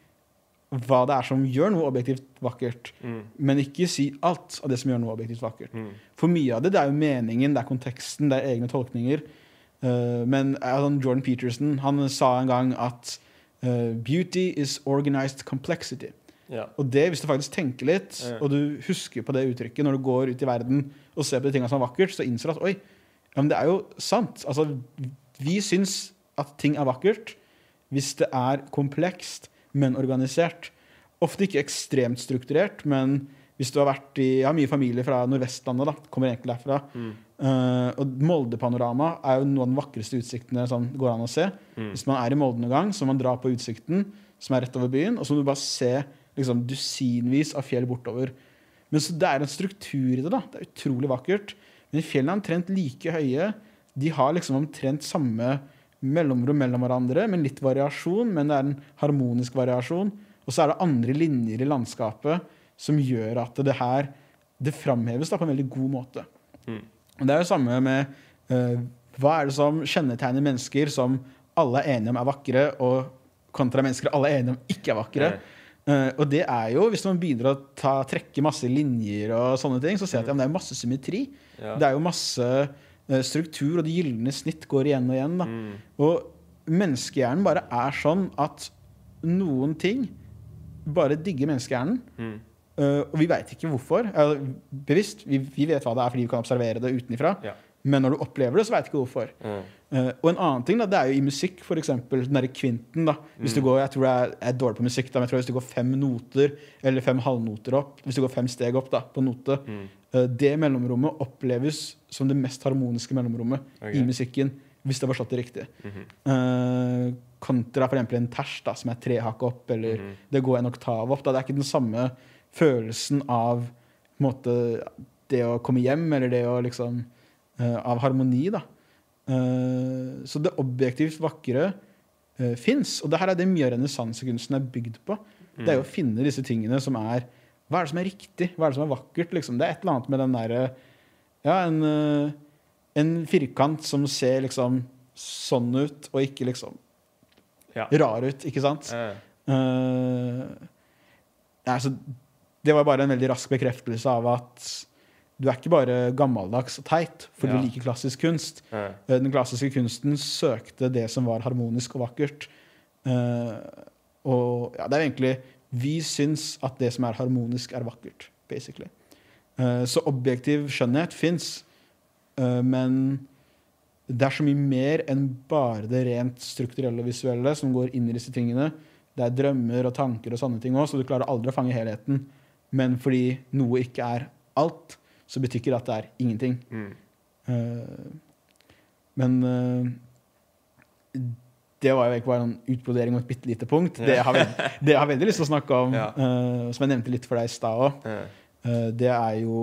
hva det er som gjør noe objektivt vakkert, mm. men ikke si alt av det som gjør noe objektivt vakkert. Mm. For mye av det, det er jo meningen, det er konteksten, det er egne tolkninger. Uh, men uh, Jordan Peterson, han sa en gang at uh, beauty is organized complexity. Ja. Og det, hvis du faktisk tenker litt, ja. Og du husker på det uttrykket når du går ut i verden og ser på de tingene som er vakkert, så innser du at oi, ja, men det er jo sant. Altså, vi syns at ting er vakkert hvis det er komplekst, men organisert. Ofte ikke ekstremt strukturert, men hvis du har vært i, jeg har mye familie fra Nordvestlandet da, kommer egentlig derfra. Mm. Uh, og Molde-panorama er jo noen av de vakreste utsiktene som går an å se. Mm. Hvis man er i Molde noen gang, så må man dra på utsikten, som er rett over byen, og så må du bare se liksom, dusinvis av fjell bortover. Men så det er en struktur i det da, det er utrolig vakkert. Men fjellene er omtrent like høye, de har liksom omtrent samme mellomrom mellom hverandre, med litt variasjon, men det er en harmonisk variasjon. Og så er det andre linjer i landskapet som gjør at det her, det framheves da på en veldig god måte. Mm. Og det er jo samme med, uh, hva er det som kjennetegner mennesker som alle er enige om er vakre, og kontra mennesker alle er enige om ikke er vakre. Mm. Uh, og det er jo, hvis man begynner å ta, trekke masse linjer og sånne ting, så ser jeg at ja, det er masse symmetri. Ja. Det er jo masse uh, struktur, og det gyllene snitt går igjen og igjen. Da. Mm. Og menneskehjernen bare er sånn at noen ting bare digger menneskehjernen. Mm. Uh, og vi vet ikke hvorfor. Uh, bevisst, vi, vi vet hva det er fordi vi kan observere det utenifra. Ja. Men når du opplever det, så vet du ikke hvorfor. Mm. Uh, og en annen ting, da, det er jo i musikk, for eksempel, den der kvinten. Da. Hvis mm. du går, jeg tror jeg er dårlig på musikk, da, men jeg tror hvis du går fem noter, eller fem halvnoter opp, hvis du går fem steg opp da, på note, mm. uh, det mellomrommet oppleves som det mest harmoniske mellomrommet okay. i musikken, hvis det var slått det riktig. Mm-hmm. Uh, kontra for eksempel en ters, da, som er tre hakk opp, eller mm-hmm. det går en oktav opp. Da. Det er ikke den samme følelsen av måte, det å komme hjem, eller det å liksom, uh, av harmoni da. Uh, så det objektivt vakre uh, finnes, og det her er det mye av renessansekunsten er bygd på. Mm. Det er jo å finne disse tingene som er, hva er det som er riktig? Hva er det som er vakkert? Liksom? Det er et eller annet med den der, ja, en, uh, en firkant som ser liksom sånn ut, og ikke liksom ja. rar ut, ikke sant? Uh. Uh, ja, så det var bare en veldig rask bekreftelse av at du er ikke bare gammeldags og teit, for ja. du liker klassisk kunst. Ja. Den klassiske kunsten søkte det som var harmonisk og vakkert. Uh, og ja, det er egentlig, vi syns at det som er harmonisk er vakkert, basically. Uh, så objektiv skjønnhet finnes, uh, men det er så mye mer enn bare det rent strukturelle og visuelle som går inn i disse tingene. Det er drømmer og tanker og sånne ting også, så du klarer aldri å fange helheten. Men fordi noe ikke er alt, så betyr ikke det at det er ingenting. Mm. Uh, men uh, det var jo ikke bare en utbrodering om et bittelite punkt. Yeah. Det, jeg har veld, det jeg har veldig lyst til å snakke om, yeah. uh, som jeg nevnte litt for deg i sted også. Yeah. Uh, det er jo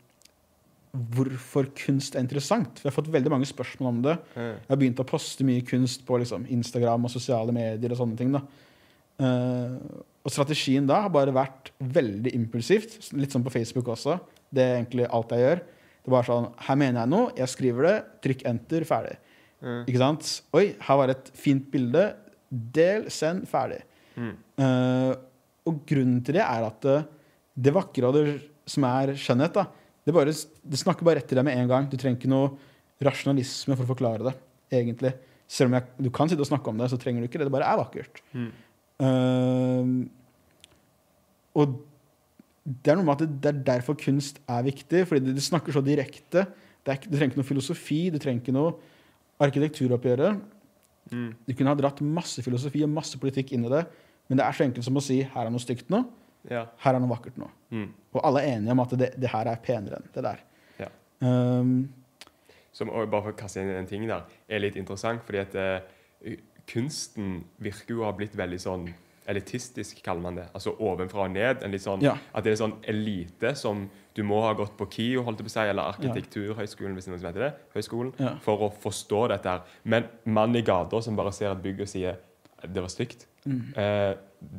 hvorfor kunst er interessant. For jeg har fått veldig mange spørsmål om det. Yeah. Jeg har begynt å poste mye kunst på liksom, Instagram og sosiale medier og sånne ting da. Uh, og strategien da har bare vært veldig impulsivt, litt sånn på Facebook også. Det er egentlig alt jeg gjør. Det er bare sånn, her mener jeg noe, jeg skriver det, trykk enter, ferdig. Mm. Ikke sant? Oi, her var et fint bilde, del, send, ferdig. Mm. Uh, og grunnen til det er at uh, det vakre og det som er skjønnhet da, det, bare, det snakker bare rett til deg med en gang. Du trenger ikke noe rasjonalisme for å forklare det, egentlig. Selv om jeg, du kan sitte og snakke om det, så trenger du ikke det, det bare er vakkert. Mm. Uh, og det er noe med at det, det er derfor kunst er viktig, fordi det, det snakker så direkte. Det er, du trenger ikke noe filosofi, du trenger ikke noe arkitekturoppgjøre. Mm. Du kunne ha dratt masse filosofi og masse politikk inn i det, men det er så enkelt som å si, her er noe stygt nå, ja. her er noe vakkert nå. Mm. Og alle er enige om at det, det her er penere enn det der. Ja. Um, Som, og bare for å kaste inn en ting der, er litt interessant, fordi at uh, kunsten virker jo å ha blitt veldig sånn elitistisk, kaller man det. Altså ovenfra og ned. En litt sånn, ja. At det er sånn elite som du må ha gått på KIO, holdt det på seg, eller arkitekturhøyskolen, hvis noen som heter det, høyskolen, ja. For å forstå dette her. Men mann i gata som bare ser et bygg og sier, det var stygt. Mm. Eh,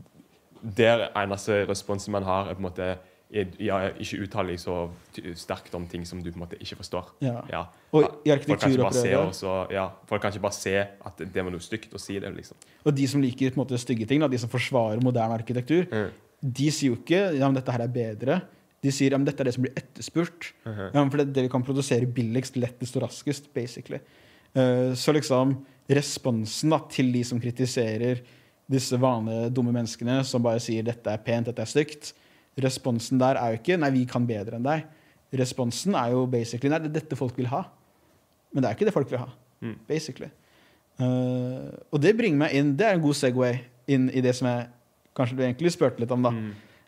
der eneste responsen man har er på en måte ja, ikke uttaler så sterkt om ting som du på en måte ikke forstår. Ja. Ja. Og i arkitekturoppgjøret ja, folk kan ikke bare se at det var noe stygt å si det, liksom. Og de som liker på en måte stygge ting, da, de som forsvarer moderne arkitektur, mm. de sier jo ikke, ja, men dette her er bedre. De sier, ja, men dette er det som blir etterspurt. Uh-huh. Ja, men for det er det vi kan produsere billigst, lettest og raskest, basically. Uh, så liksom, responsen da, til de som kritiserer disse vanlige, dumme menneskene, som bare sier, dette er pent, dette er stygt, responsen der er jo ikke, nei, vi kan bedre enn deg. Responsen er jo basically, nei, det er dette folk vil ha. Men det er ikke det folk vil ha, mm. basically. Uh, og det bringer meg inn, det er en god segway inn i det som jeg kanskje du egentlig spurte litt om da. Mm.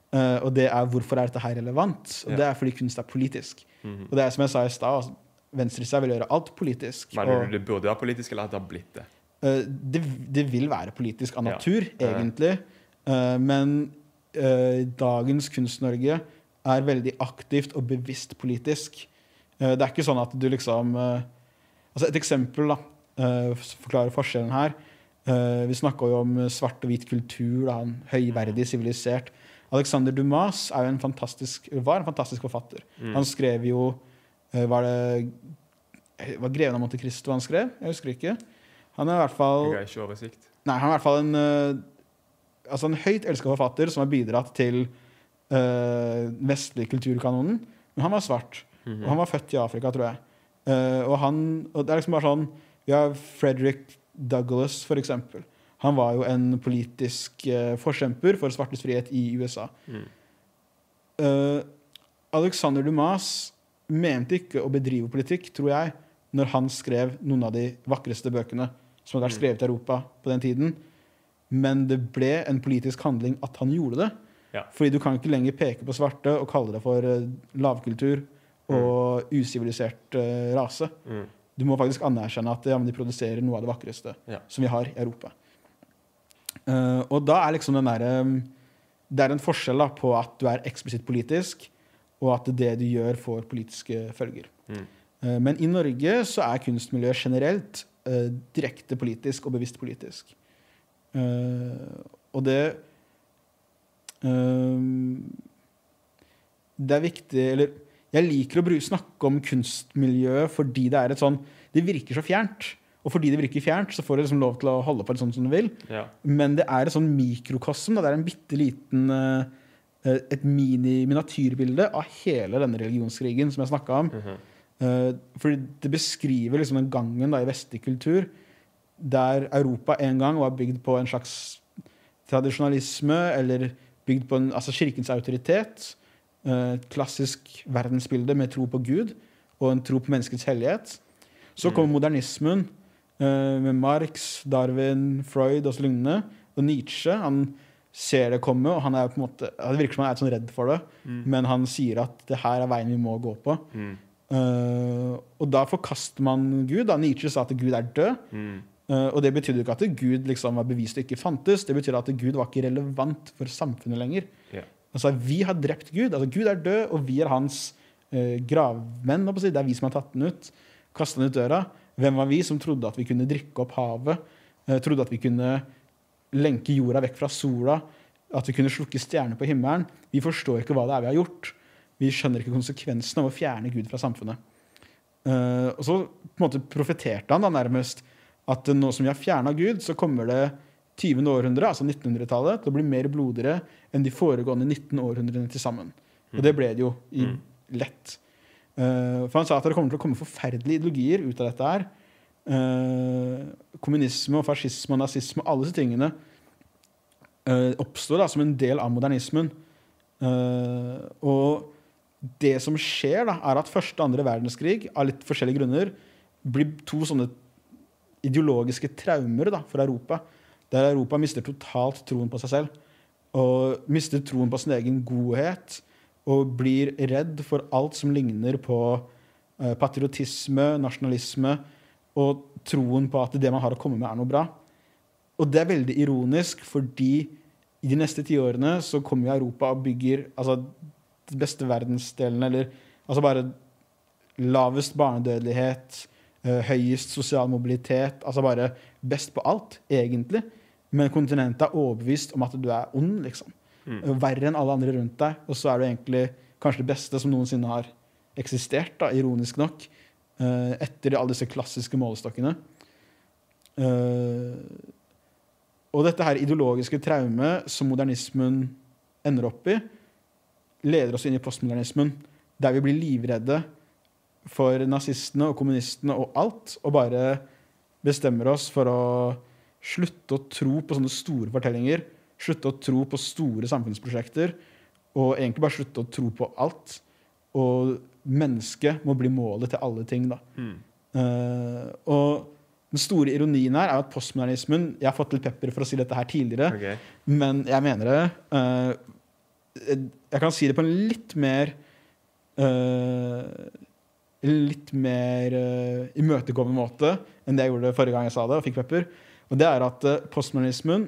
Uh, og det er hvorfor er dette her relevant? Og Ja. det er fordi kunst er politisk. Mhm. Og det er som jeg sa i stad, altså, venstresida vil gjøre alt politisk. Mener og, du det burde være politisk, eller at det har blitt det? uh, det, det vil være politisk av Ja. natur, Ja. egentlig. Uh, men uh, dagens Kunst-Norge er veldig aktivt og bevisst politisk. Uh, det er ikke sånn at du liksom uh, altså Et eksempel da, uh, forklarer forskjellen her. Uh, vi snakka jo om svart og hvit kultur, da, en høyverdig, sivilisert. Alexander Dumas er jo en fantastisk, var en fantastisk forfatter. Mm. Han skrev jo uh, Var det var Greven av Monte Cristo han skrev? Jeg husker ikke. Han er i hvert fall Jeg har ikke oversikt. Nei, han er i hvert fall en, uh, altså en høyt elsket forfatter som har bidratt til uh, vestlig kulturkanonen. Men han var svart. Mhm. Og han var født i Afrika, tror jeg. Uh, og, han, og det er liksom bare sånn Vi har Frederick Douglass, for eksempel. Han var jo en politisk uh, forkjemper for svartes frihet i U S A. Mm. Uh, Alexander Dumas mente ikke å bedrive politikk, tror jeg, når han skrev noen av de vakreste bøkene som hadde vært skrevet i Europa på den tiden. Men det ble en politisk handling at han gjorde det. Ja. Fordi du kan ikke lenger peke på svarte og kalle det for uh, lavkultur og mm. usivilisert uh, rase. Mm. Du må faktisk anerkjenne at ja, de produserer noe av det vakreste Ja. som vi har i Europa. Uh, og da er liksom den der, um, det er en forskjell da, på at du er eksplisitt politisk, og at det du gjør får politiske følger. Mm. Uh, men i Norge så er kunstmiljøet generelt uh, direkte politisk og bevisst politisk. Uh, og det uh, det er viktig, eller jeg liker å bruke, snakke om kunstmiljøet fordi det er et sånn, det virker så fjernt. Og fordi det virker fjernt, så får du liksom lov til å holde på det sånn som du vil. Ja. Men det er et sånn mikrokosm, da. Det er en bitte liten uh, et mini-miniatyrbilde av hele denne religionskrigen som jeg snakket om. Mhm. Uh, fordi det beskriver liksom den gangen da, i vestlig kultur der Europa en gang var bygd på en slags tradisjonalisme, eller bygd på en, altså kirkens autoritet. Uh, et klassisk verdensbilde med tro på Gud og en tro på menneskets hellighet. Så Mm. kom modernismen uh, med Marx, Darwin, Freud og så lignende. Og Nietzsche, han ser det komme, og han er på en måte, det virker som han er litt sånn redd for det, Mm. men han sier at det her er veien vi må gå på. Mm. Uh, og da forkaster man Gud. Da. Nietzsche sa at Gud er død. Mm. Uh, og det betydde ikke at Gud liksom var bevist og ikke fantes. Det betydde at Gud var ikke relevant for samfunnet lenger. Ja. Altså, vi har drept Gud. Altså, Gud er død, og vi er hans uh, gravmenn. Det er vi som har tatt den ut. Kastet den ut døra. Hvem var vi som trodde at vi kunne drikke opp havet? Uh, trodde at vi kunne lenke jorda vekk fra sola? At vi kunne slukke stjerner på himmelen? Vi forstår ikke hva det er vi har gjort. Vi skjønner ikke konsekvensene av å fjerne Gud fra samfunnet. Uh, og så på en måte profeterte han da nærmest at nå som vi har fjernet Gud, så kommer det tyvende århundre, altså nittenhundretallet, til å bli mer blodigere enn de foregående nitten århundrene til sammen. Og det ble det jo i Mm. lett. Uh, for han sa at det kommer til å komme forferdelige ideologier ut av dette her. Uh, kommunisme og fascisme og nazisme, alle disse tingene uh, oppstår da som en del av modernismen. Uh, og det som skjer da, er at første og andre verdenskrig, av litt forskjellige grunner, blir to sånne ideologiske traumer da, for Europa. Der Europa mister totalt troen på seg selv, og mister troen på sin egen godhet, og blir redd for alt som ligner på uh, patriotisme, nasjonalisme, og troen på at det man har å komme med er noe bra. Og det er veldig ironisk, fordi i de neste ti årene så kommer Europa og bygger altså, de beste verdensdelene, eller altså bare lavest barnedødelighet, uh, høyest sosial mobilitet, altså bare best på alt, egentlig. Men kontinentet er overbevist om at du er ond, liksom. Mm. Uh, verre enn alle andre rundt deg, og så er du egentlig kanskje det beste som noensinne har eksistert, da, ironisk nok, uh, etter alle disse klassiske målestokkene. Uh, og dette her ideologiske traumet som modernismen ender opp i, leder oss inn i postmodernismen, der vi blir livredde for nazistene og kommunistene og alt, og bare bestemmer oss for å slutte å tro på sånne store fortellinger, slutte å tro på store samfunnsprosjekter, og egentlig bare slutte å tro på alt. Og mennesket må bli målet til alle ting. Da. Mm. Uh, og den store ironien her er at postmodernismen, jeg har fått litt pepper for å si dette her tidligere, Ok. men jeg mener det, uh, Jeg kan si det på en litt mer uh, litt mer uh, imøtekommende måte enn det jeg gjorde forrige gang jeg sa det og fikk pepper. Og det er at uh, postmodernismen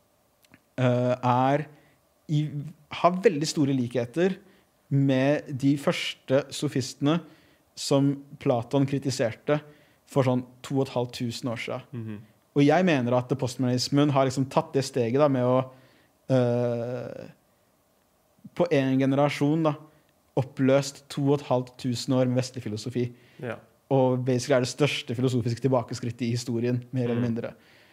uh, er i, har veldig store likheter med de første sofistene som Platon kritiserte for sånn to og et halvt tusen år siden. Mm-hmm. Og jeg mener at postmodernismen har liksom tatt det steget da, med å uh, på en generasjon da, oppløst to og et halvt tusen år med vestlig filosofi. Ja. Og basically er det største filosofiske tilbakeskrittet i historien, mer eller mindre.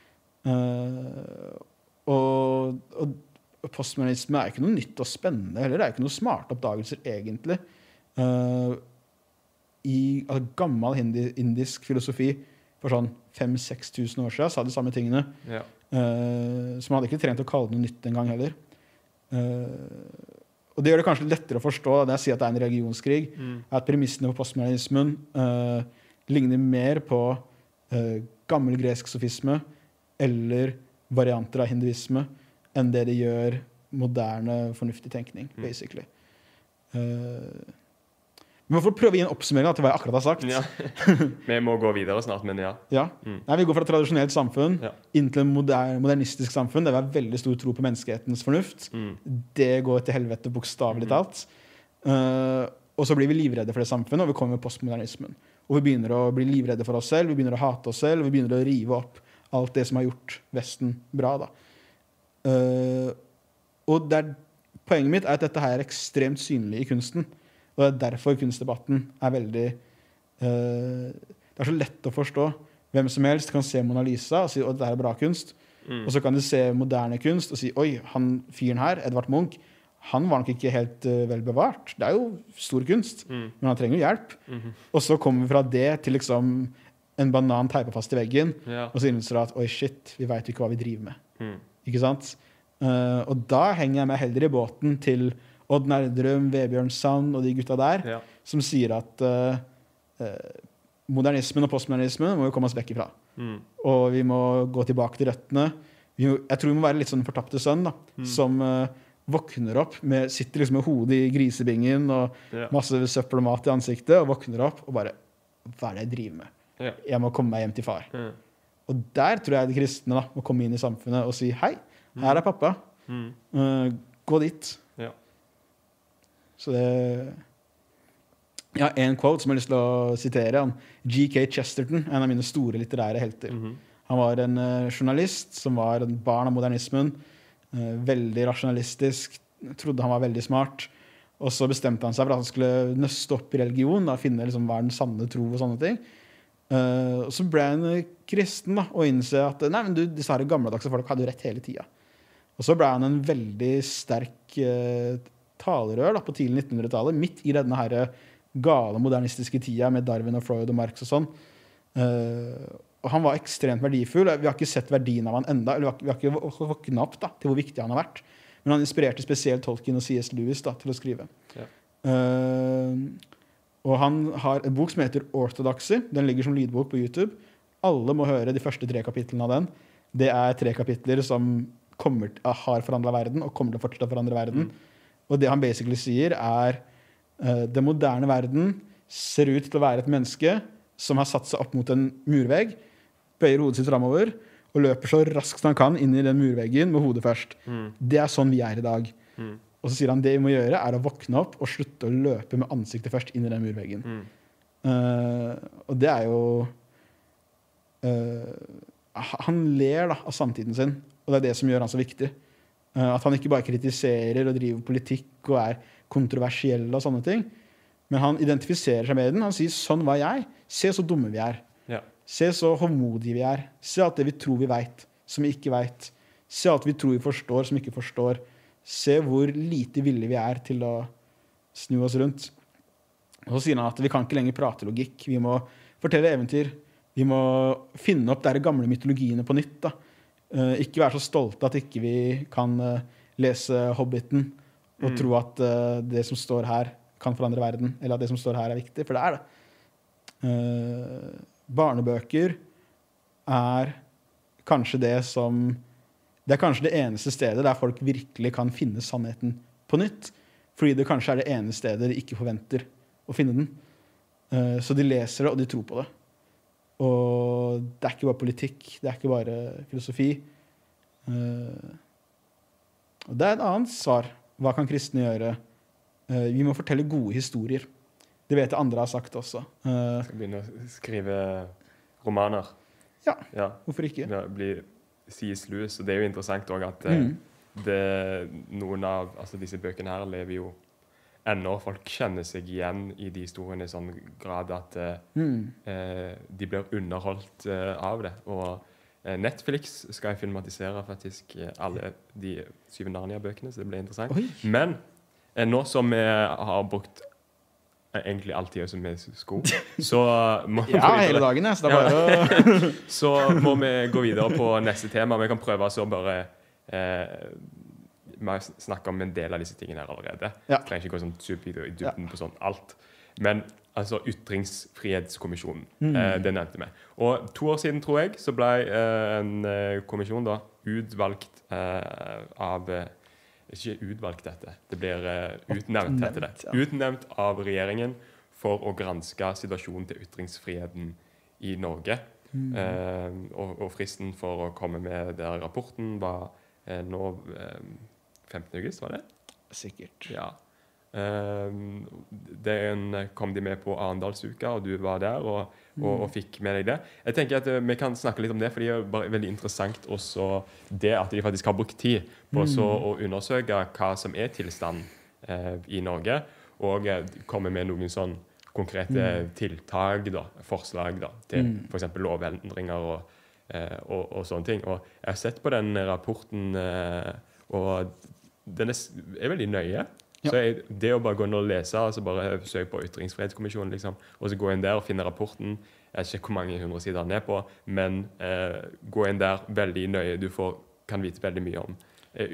Uh, og, og postmodernisme er ikke noe nytt og spennende, eller det er ikke noe smarte oppdagelser egentlig. Uh, I altså, gammel hindi, indisk filosofi for sånn fem til seks tusen år siden sa de samme tingene. Ja. Uh, som hadde ikke trent å kalle det noe nytt en gang heller. Uh, og det gjør det kanskje lettere å forstå når jeg sier at det er en religionskrig, mm. at premissene for postmodernismen uh, ligner mer på uh, gammel gresk sofisme eller varianter av hinduisme enn det de gjør moderne, fornuftig tenkning, mm. basically. Uh, Vi må få prøve å gi en oppsummering til hva jeg akkurat har sagt. Ja. Vi må gå videre snart, men ja. ja. Mm. Nei, vi går fra et tradisjonelt samfunn ja. inn til en moder modernistisk samfunn. Det var veldig stor tro på menneskehetens fornuft. Mm. Det går til helvete bokstavelig mm. talt. Uh, og så blir vi livredde for det samfunnet, og vi kommer med postmodernismen. Og vi begynner å bli livredde for oss selv, vi begynner å hate oss selv, og vi begynner å rive opp alt det som har gjort Vesten bra. Da. Uh, og der, poenget mitt er at dette her er ekstremt synlig i kunsten. Og det er derfor kunstdebatten er veldig uh, det er så lett å forstå. Hvem som helst kan se Mona Lisa og si at dette er bra kunst. Mm. Og så kan du se moderne kunst og si oi, han fyren her, Edvard Munch, han var nok ikke helt uh, vel bevart. Det er jo stor kunst, mm. men han trenger jo hjelp. Mm-hmm. Og så kommer vi fra det til liksom en banan teipet fast i veggen, ja. Og så innser du at oi shit, vi vet ikke hva vi driver med. Mm. Ikke sant? Uh, og da henger jeg meg heller i båten til Odd Nerdrum, Vebjørn Sand og de gutta der, ja. Som sier at uh, uh, modernismen og postmodernismen må jo komme oss vekk ifra. Mm. Og vi må gå tilbake til røttene. Vi må, jeg tror vi må være litt sånn fortapte sønn, da, mm. som uh, våkner opp, med, sitter liksom med hodet i grisebingen og ja. Masse søppel og mat i ansiktet, og våkner opp og bare, hva er det jeg driver med? Ja. Jeg må komme meg hjem til far. Ja. Og der tror jeg de kristne da, må komme inn i samfunnet og si, hei, her er pappa. Mm. Uh, gå dit. Ja. Så det Jeg har en quote som jeg har lyst til å sitere. G K Chesterton, en av mine store litterære helter. Mm-hmm. Han var en uh, journalist som var en barn av modernismen. Uh, veldig rasjonalistisk. Trodde han var veldig smart. Og så bestemte han seg for at han skulle nøste opp i religion, da, finne liksom, hva er den sanne tro og sånne ting. Uh, og så ble han kristen da, og innse at nei, men du, disse her gamledagse folk hadde jo rett hele tiden. Og så ble han en veldig sterk uh, talerør da, på tidlig nittenhundretallet, midt i denne her gale modernistiske tida med Darwin og Freud og Marx og sånn. Uh, og han var ekstremt verdifull. Vi har ikke sett verdien av han enda, eller vi har ikke, vi har ikke våknet opp da, til hvor viktig han har vært. Men han inspirerte spesielt Tolkien og C S Lewis da, til å skrive. Ja. Uh, og han har en bok som heter Orthodoxy. Den ligger som lydbok på YouTube. Alle må høre de første tre kapitlene av den. Det er tre kapitler som kommer, har forandret verden og kommer til å fortsette å forandre verden. Mm. Og det han basically sier er uh, den moderne verden ser ut til å være et menneske som har satt seg opp mot en murvegg, bøyer hodet sitt fremover og løper så raskt han kan inn i den murveggen med hodet først. Mm. Det er sånn vi er i dag. Mm. Og så sier han det vi må gjøre er å våkne opp og slutte å løpe med ansiktet først inn i den murveggen. Mm. Uh, og det er jo uh, han ler da, av samtiden sin, og det er det som gjør han så viktig. Uh, at han ikke bare kritiserer og driver politikk og er kontroversiell og sånne ting, men han identifiserer seg med den. Han sier, sånn var jeg. Se så dumme vi er. Ja. Se så håndmodige vi er. Se alt det vi tror vi vet, som vi ikke vet. Se alt vi tror vi forstår, som vi ikke forstår. Se hvor lite villige vi er til å snu oss rundt. Og så sier han at vi kan ikke lenger prate logikk. Vi må fortelle eventyr. Vi må finne opp de gamle mytologiene på nytt. Da. Uh, ikke være så stolte at ikke vi kan uh, lese Hobbiten og mm. tro at uh, det som står her kan forandre verden, eller at det som står her er viktig, for det er det. Uh, barnebøker er kanskje det som det er kanskje det eneste stedet der folk virkelig kan finne sannheten på nytt, fordi det kanskje er det ene stedet de ikke forventer å finne den. Uh, så de leser det, og de tror på det. Og det er ikke bare politikk, det er ikke bare filosofi. Uh, og det er et annet svar. Hva kan kristne gjøre? Uh, vi må fortelle gode historier. Det vet jeg andre har sagt også. Uh, Skal begynne å skrive romaner. Ja, Ja, hvorfor ikke? det blir C S. Lewis, og det er jo interessant også at Mm. eh, det, noen av altså disse bøkene her lever jo ennå. Folk kjenner seg igjen i de historiene i sånn grad at eh, Mm. eh, de blir underholdt eh, av det. Og eh, Netflix skal filmatisere faktisk eh, alle de syv Narnia-bøkene, så det blir interessant. Oi. Men eh, nå som vi har brukt eh, egentlig all tida som vi skulle, så må vi Ja, gå hele videre. dagen, jeg. Så det er bare å Så må vi gå videre på neste tema. Vi kan prøve så bare eh, Vi har snakket om en del av disse tingene her allerede. Ja. Jeg trenger ikke gå sånn super i dybden på sånn alt. Men altså Ytringsfrihetskommisjonen, Mm. eh, det nevnte vi. Og to år siden, tror jeg, så ble eh, en eh, kommisjon da utvalgt eh, av eh, Ikke utvalgt dette. Det blir eh, utnevnt, heter det. Oppnevnt, ja. Utnevnt av regjeringen for å granske situasjonen til ytringsfriheten i Norge. Mm. Eh, og, og fristen for å komme med den rapporten var eh, nå eh, femtende august, var det? Sikkert. Ja. Eh, den kom de med på Arendalsuka, og du var der og, og, og fikk med deg det. Jeg tenker at eh, vi kan snakke litt om det, for det er bare veldig interessant også det at de faktisk har brukt tid på så å undersøke hva som er tilstanden eh, i Norge, og eh, komme med noen sånn konkrete tiltak, da, forslag da, til Mm. for eksempel lovendringer og, eh, og, og sånne ting. Og jeg har sett på den rapporten, eh, og den er, s- er veldig nøye. Ja. Så jeg, det å bare gå inn og lese, altså bare søke på Ytringsfrihetskommisjonen, liksom, og så gå inn der og finne rapporten, jeg vet ikke hvor mange hundre sider den er på, men eh, gå inn der veldig nøye, du får, kan vite veldig mye om eh,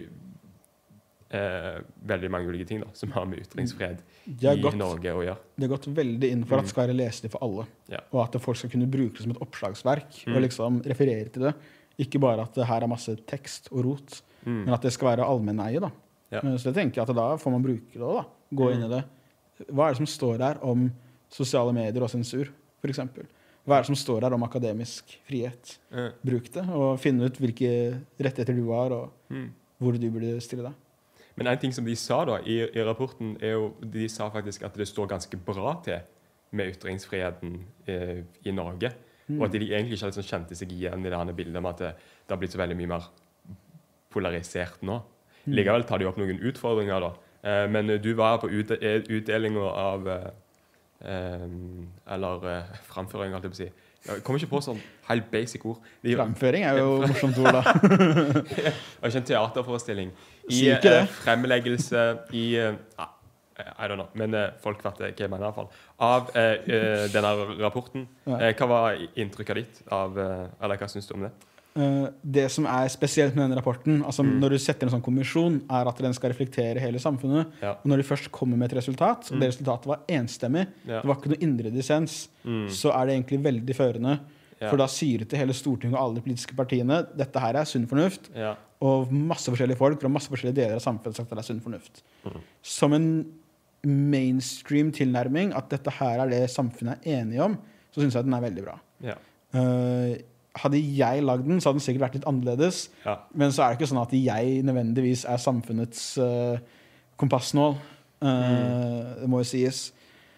eh, veldig mange ulike ting da, som har med ytringsfrihet De har i gått, Norge å gjøre. de har gått veldig inn for at det skal være leselig for alle. Ja. Og at folk skal kunne bruke det som et oppslagsverk Mm. og liksom referere til det. Ikke bare at det her er masse tekst og rot, Mm. men at det skal være allmenneie. Da. Ja. Eh, Så jeg tenker at da får man bruke det også, da. Gå inn i det. Hva er det som står her om sosiale medier og sensur, for eksempel? Hva er det som står her om akademisk frihet? Eh, Bruk det, og finne ut hvilke rettigheter du har, og mm. hvor du burde stille deg. Men en ting som de sa da i, i rapporten, er jo, de sa faktisk at det står ganske bra til med ytringsfriheten eh, i Norge. Mm. Og at de egentlig ikke liksom kjente seg igjen i det her bildet med at det, det har blitt så veldig mye mer polarisert nå. Mm. Likevel tar de opp noen utfordringer da. Eh, men du var på ut, utdelinga av eh, eh, eller eh, framføring, holdt jeg på å si. Jeg kommer ikke på sånn helt basic ord. De, Framføring er jo et morsomt ord, da. det var ikke en teaterforestilling. I Sier ikke det. eh, fremleggelse i eh, ah, I don't know, men eh, folk vet hva jeg mener i hvert fall. Av eh, eh, denne rapporten. Ja. Eh, hva var inntrykket ditt av eh, eller hva syns du om det? Eh, Det som er spesielt med denne rapporten, altså Mm. når du setter en sånn kommisjon, er at den skal reflektere hele samfunnet. Ja. Og når de først kommer med et resultat, og Mm. det resultatet var enstemmig, Ja. det var ikke noe indre dissens, Mm. så er det egentlig veldig førende. Ja. For da sier det til hele Stortinget og alle de politiske partiene dette her er sunn fornuft, Ja. og masse forskjellige folk fra masse forskjellige deler av samfunnet sagt at det er sunn fornuft. Mhm. Som en mainstream tilnærming, at dette her er det samfunnet er enige om, så syns jeg at den er veldig bra. Ja. Eh, hadde jeg lagd den, så hadde den sikkert vært litt annerledes. Ja. Men så er det ikke sånn at jeg nødvendigvis er samfunnets eh, kompassnål. Eh, Det må jo sies.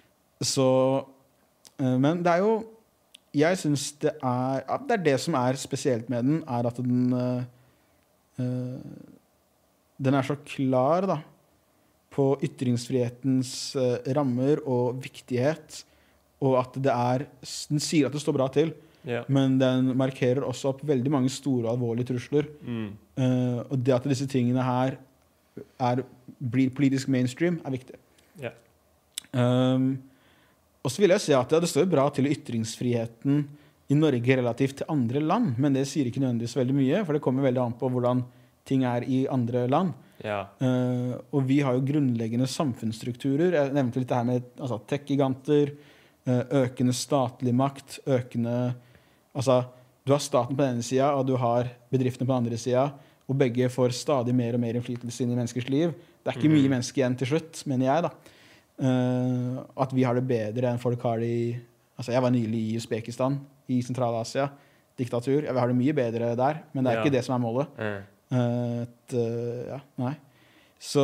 Så eh, Men det er jo Jeg syns det er at Det er det som er spesielt med den, er at den eh, eh, Den er så klar, da, på ytringsfrihetens eh, rammer og viktighet, og at det er Den sier at det står bra til, Ja. men den markerer også opp veldig mange store og alvorlige trusler. Mm. Eh, og det at disse tingene her er, blir politisk mainstream, er viktig. Ja. Um, og så vil jeg si at ja, det står jo bra til ytringsfriheten i Norge relativt til andre land, men det sier ikke nødvendigvis veldig mye, for det kommer veldig an på hvordan ting er i andre land. Ja. Eh, og vi har jo grunnleggende samfunnsstrukturer. Jeg nevnte litt det her med altså, tech-giganter, eh, økende statlig makt, økende Altså, du har staten på den ene sida, og du har bedriftene på den andre sida. og begge får stadig mer og mer innflytelse inn i menneskers liv. Det er ikke mye mennesker igjen til slutt, mener jeg da. Uh, at vi har det bedre enn folk har det i... Altså, jeg var nylig i Uzbekistan, i Sentral-Asia, diktatur. Jeg har det mye bedre der, men det er ja. ikke det som er målet. Mm. Uh, et, uh, ja, nei. Så...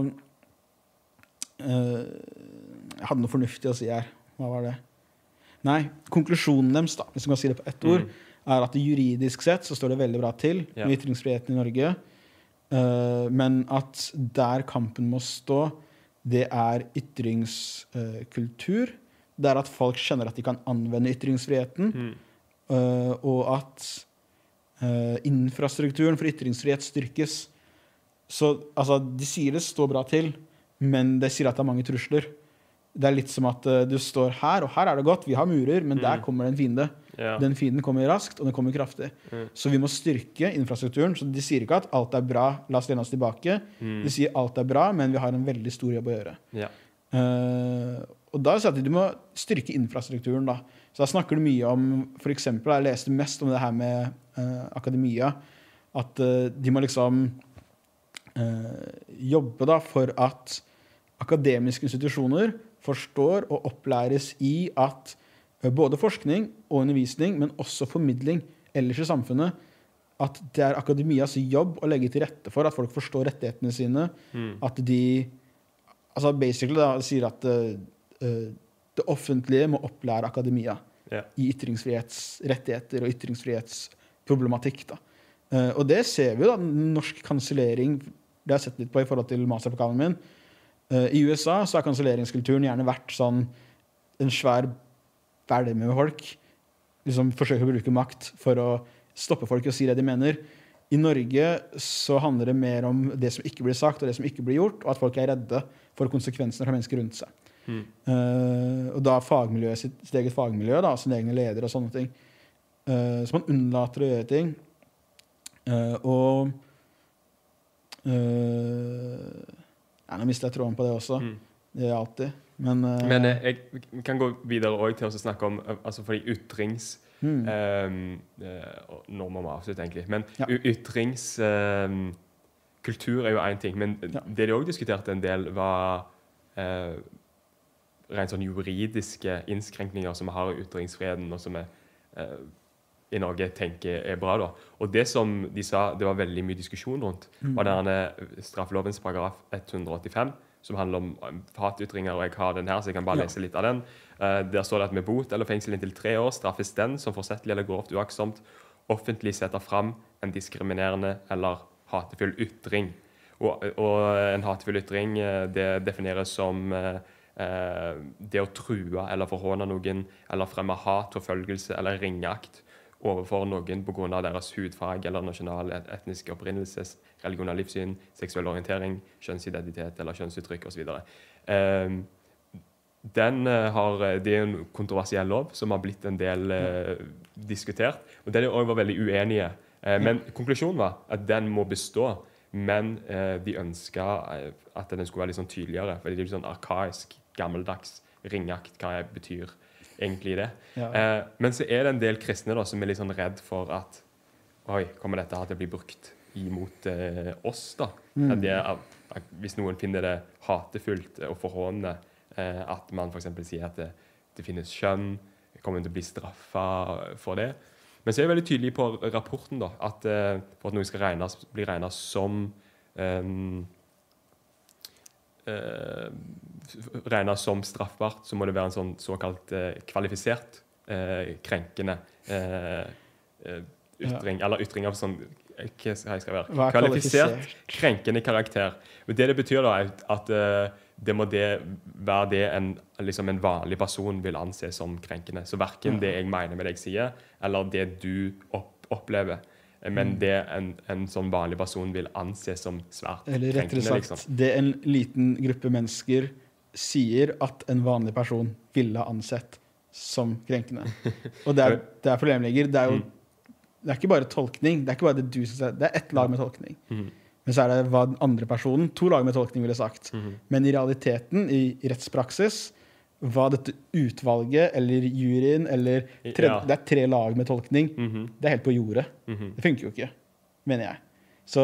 Uh, jeg hadde noe fornuftig å si her. Hva var det? Nei, konklusjonen deres, da, hvis man kan si det på ett ord, mm. er at juridisk sett så står det veldig bra til med ja. ytringsfriheten i Norge. Uh, men at der kampen må stå, det er ytringskultur. Uh, det er at folk kjenner at de kan anvende ytringsfriheten. Mm. Uh, og at uh, infrastrukturen for ytringsfrihet styrkes. Så altså, de sier det står bra til, men det sier at det er mange trusler. Det er litt som at uh, du står her, og her er det godt, vi har murer, men mm. der kommer det en fiende. Ja. Den fienden kommer raskt, og den kommer kraftig. Mm. Så vi må styrke infrastrukturen. Så de sier ikke at alt er bra, la oss lene oss tilbake. Mm. De sier alt er bra, men vi har en veldig stor jobb å gjøre. Ja. Uh, og da sier de at du må styrke infrastrukturen da. Så da snakker du mye om, for eksempel, jeg leste mest om det her med uh, akademia, at uh, de må liksom uh, jobbe da for at akademiske institusjoner forstår og opplæres i at både forskning og undervisning, men også formidling ellers i samfunnet, at det er akademias jobb å legge til rette for at folk forstår rettighetene sine, mm. at de, altså basically da, sier at uh, det offentlige må opplære akademia yeah. i ytringsfrihetsrettigheter og ytringsfrihetsproblematikk da. Uh, og det ser vi da, norsk kansellering, det har jeg sett litt på i forhold til masteroppgaven min. Uh, I U S A så har kanselleringskulturen gjerne vært sånn en svær bælme med folk, liksom forsøker å bruke makt for å stoppe folk og si det de mener. I Norge så handler det mer om det som ikke blir sagt og det som ikke blir gjort, og at folk er redde for konsekvensene fra mennesker rundt seg. Mm. Uh, og da fagmiljøet, sitt, sitt eget fagmiljø, da, sine egne ledere og sånne ting. Uh, så man unnlater å gjøre ting. Uh, og uh, ja, nå mister jeg tråden på det også. Mm. Det er alltid. Men, uh, Men uh, jeg kan gå videre også til å snakke om altså fordi ytrings mm. um, uh, nå må vi avslutte egentlig men ja. ytrings um, kultur er jo en ting men ja. det de også diskuterte en del var uh, rent sånn juridiske innskrenkninger som vi har i ytringsfreden og som er uh, i Norge tenker er bra da. Og det som de sa det var veldig mye diskusjon rundt mm. var denne straffelovens paragraf ett hundre åttifem som handler om hatytringer, og jeg har den her, så jeg kan bare lese litt av den. Uh, der står det at med bot eller fengsel inntil tre år straffes den som forsettlig eller grovt uaktsomt offentlig setter fram en diskriminerende eller hatefull ytring. Og, og en hatefull ytring, det defineres som uh, uh, det å true eller forhåne noen, eller fremme hat, forfølgelse eller ringeakt overfor noen på grunn av deres hudfarge eller nasjonale etniske opprinnelses, religionelle livssyn, seksuell orientering, kjønnsidentitet eller kjønnsuttrykk og så videre. Um, den uh, har, det er en kontroversiell lov som har blitt en del uh, diskutert, og den også var veldig uenige. Uh, men konklusjonen var at den må bestå, men uh, de ønsket at den skulle være litt sånn tydeligere, fordi det er litt sånn arkaisk, gammeldags, ringakt, hva det betyr egentlig det. Ja. Eh, men så er det en del kristne da, som er litt sånn redd for at oi, kommer dette her til å bli brukt imot eh, oss da? Mm. At det, at hvis noen finner det hatefullt og forhåndende, eh, at man for eksempel sier at det, det finnes kjønn, kommer til å bli straffet for det. Men så er jeg veldig tydelig på rapporten da, at eh, for at noe skal regnes, bli regnet som um, uh, regnet som straffbart, så må det være en sånn såkalt eh, kvalifisert eh, krenkende eh, ytring, ja. eller ytring av sånn hva skal jeg være? Kvalifisert, kvalifisert krenkende karakter. Og det det betyr da er at eh, det må det være det en, liksom en vanlig person vil anse som krenkende. Så hverken ja. det jeg mener med det jeg sier, eller det du opp, opplever. Men det en, en sånn vanlig person vil anse som svært krenkende. Eller rettere sagt, liksom. Det en liten gruppe mennesker sier at en vanlig person ville ha ansett som krenkende. Og det er, det er problemet ligger. Det er jo det er ikke bare tolkning, det er ikke bare det du skal si, det er ett lag med tolkning. Mm. Men så er det hva den andre personen, to lag med tolkning ville sagt. Mm. Men i realiteten, i rettspraksis, hva dette utvalget, eller juryen, eller tre, ja. det er tre lag med tolkning, mm-hmm. det er helt på jordet. Mm-hmm. Det funker jo ikke, mener jeg. Så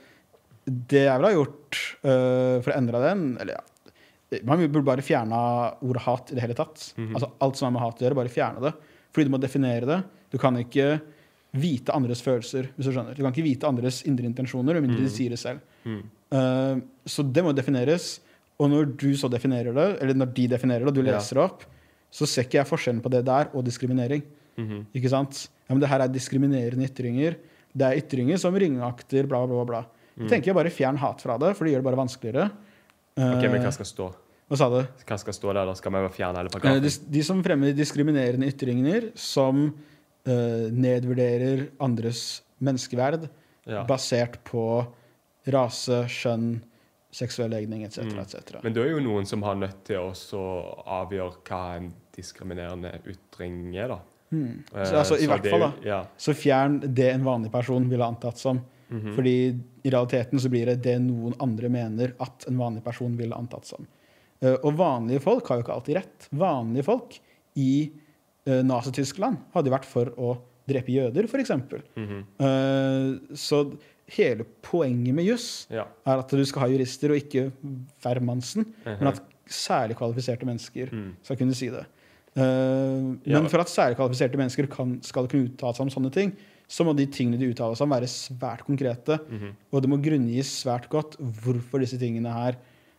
det jeg vil ha gjort uh, for å endre den, eller ja, man burde bare fjerne ordet hat i det hele tatt. Mm-hmm. Altså alt som er med hat å gjøre, bare fjerne det. Fordi du må definere det. Du kan ikke vite andres følelser, hvis du skjønner. Du kan ikke vite andres indre intensjoner, om ikke mm. de sier det selv. Mm. Uh, så det må defineres. Og når du så definerer det, eller når de definerer det, og du leser det opp, så ser ikke jeg forskjellen på det der og diskriminering. Mm-hmm. Ikke sant? Ja, men det her er diskriminerende ytringer. Det er ytringer som ringakter, bla, bla, bla, bla. Mm. Jeg tenker jeg bare fjern hat fra det, for det gjør det bare vanskeligere. Ok, men hva skal stå? Hva sa du? Hva skal stå der, da skal vi bare fjerne hele paragrafen? De, de som fremmer diskriminerende ytringer, som uh, nedvurderer andres menneskeverd, ja. basert på rase, skjønn, seksuell legning, et cetera, mm. et cetera. Men det er jo noen som har nødt til å avgjøre hva en diskriminerende ytring er, da. Mm. Så, altså, I så hvert fall, da. Ja. Så fjern det en vanlig person ville antatt som. Mm-hmm. Fordi i realiteten så blir det det noen andre mener at en vanlig person ville antatt som. Uh, og vanlige folk har jo ikke alltid rett. Vanlige folk i uh, Nazi-Tyskland hadde vært for å drepe jøder, for eksempel. Mm-hmm. Uh, så hele poenget med juss ja. er at du skal ha jurister og ikke hvermannsen, uh-huh. men at særlig kvalifiserte mennesker mm. skal kunne si det. Uh, ja. Men for at særlig kvalifiserte mennesker kan, skal kunne uttale seg om sånne ting, så må de tingene de uttaler seg om være svært konkrete, mm-hmm. og det må grunngis svært godt hvorfor disse tingene her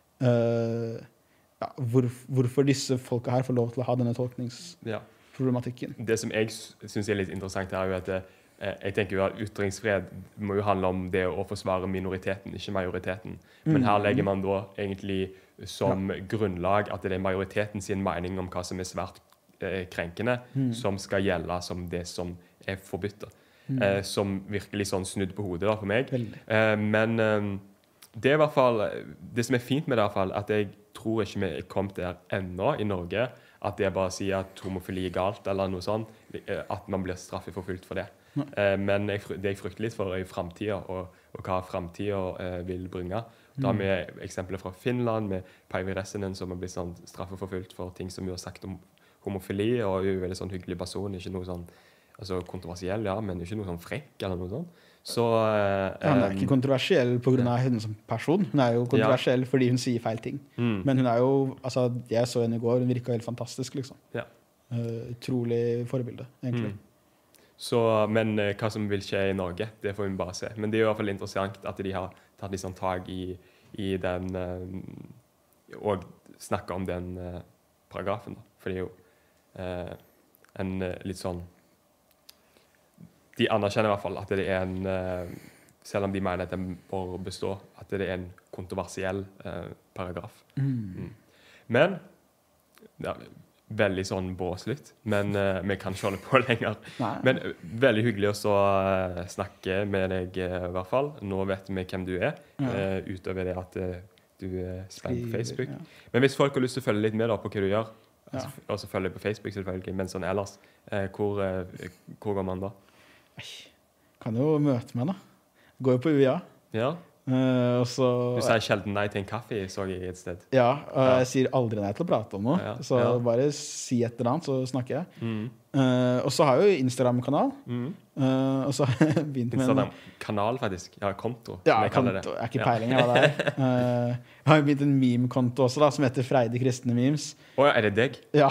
uh, ja, hvor, hvorfor disse folka her får lov til å ha denne tolkningsproblematikken. Ja. Det som jeg synes er litt interessant er jo at det, jeg tenker jo at ytringsfrihet må jo handle om det å forsvare minoriteten, ikke majoriteten. Men her legger man da egentlig som ja. grunnlag at det er majoriteten sin mening om hva som er svært eh, krenkende, mm. som skal gjelde som det som er forbudt. Mm. Eh, som virkelig sånn snudd på hodet da, for meg. Eh, men eh, det er i hvert fall, det som er fint med det i hvert fall, at jeg tror ikke vi er kommet der ennå i Norge, at det bare sier at homofili er galt, eller noe sånt, at man blir straffeforfulgt for det. Eh, men jeg, det jeg frykter litt for er i fremtiden, og, og hva fremtiden eh, vil bringe. Da har vi eksempler fra Finland, med Päivi Räsänen, som har blitt sånn straffeforfulgt for ting som hun har sagt om homofili, og hun er en veldig sånn hyggelig person, ikke noe sånn altså kontroversiell, ja, men ikke noe sånn frekk eller noe sånt. Så, eh, ja, hun er ikke kontroversiell på grunn av henne som person. Hun er jo kontroversiell ja. fordi hun sier feil ting. Mm. Men hun er jo, altså, jeg så henne i går, hun virket helt fantastisk, liksom. Ja. Uh, utrolig forbilde, egentlig. Mm. Så, men uh, hva som vil skje i Norge, det får vi bare se. Men det er i hvert fall interessant at de har tatt litt sånn tag i, i den, uh, og snakker om den uh, paragrafen, da. For det er jo uh, en uh, litt sånn de anerkjenner i hvert fall at det er en, uh, selv om de mener at den bør bestå, at det er en kontroversiell uh, paragraf. Mm. Mm. Men, ja, veldig sånn båslitt, men uh, vi kan ikke holde på lenger. Nei. Men uh, veldig hyggelig å så, uh, snakke med deg uh, i hvert fall. Nå vet vi hvem du er, ja. uh, utover det at uh, du er spent på Facebook. Ja. Men hvis folk har lyst til å følge litt med da, på hva du gjør, ja. og så følge på Facebook selvfølgelig, men sånn ellers, uh, hvor, uh, hvor går man da? Kan jo møte meg da. Går jo på U I A. Ja. Uh, og så, du sier sjelden nei til en kaffe, så jeg et sted. Ja, og ja. jeg sier aldri nei til å prate om noe. Ja. Så ja. bare si et eller annet, så snakker jeg. Mm. Uh, og så har jeg jo Instagram-kanal. Mm. Uh, og så har jeg begynt med Instagram-kanal, faktisk. Ja, konto. Ja, jeg konto. Jeg er ikke ja. peiling av det der. Uh, jeg har jo begynt en meme-konto også, da, som heter Freide Kristne Memes. Åja, oh, er det deg? Ja.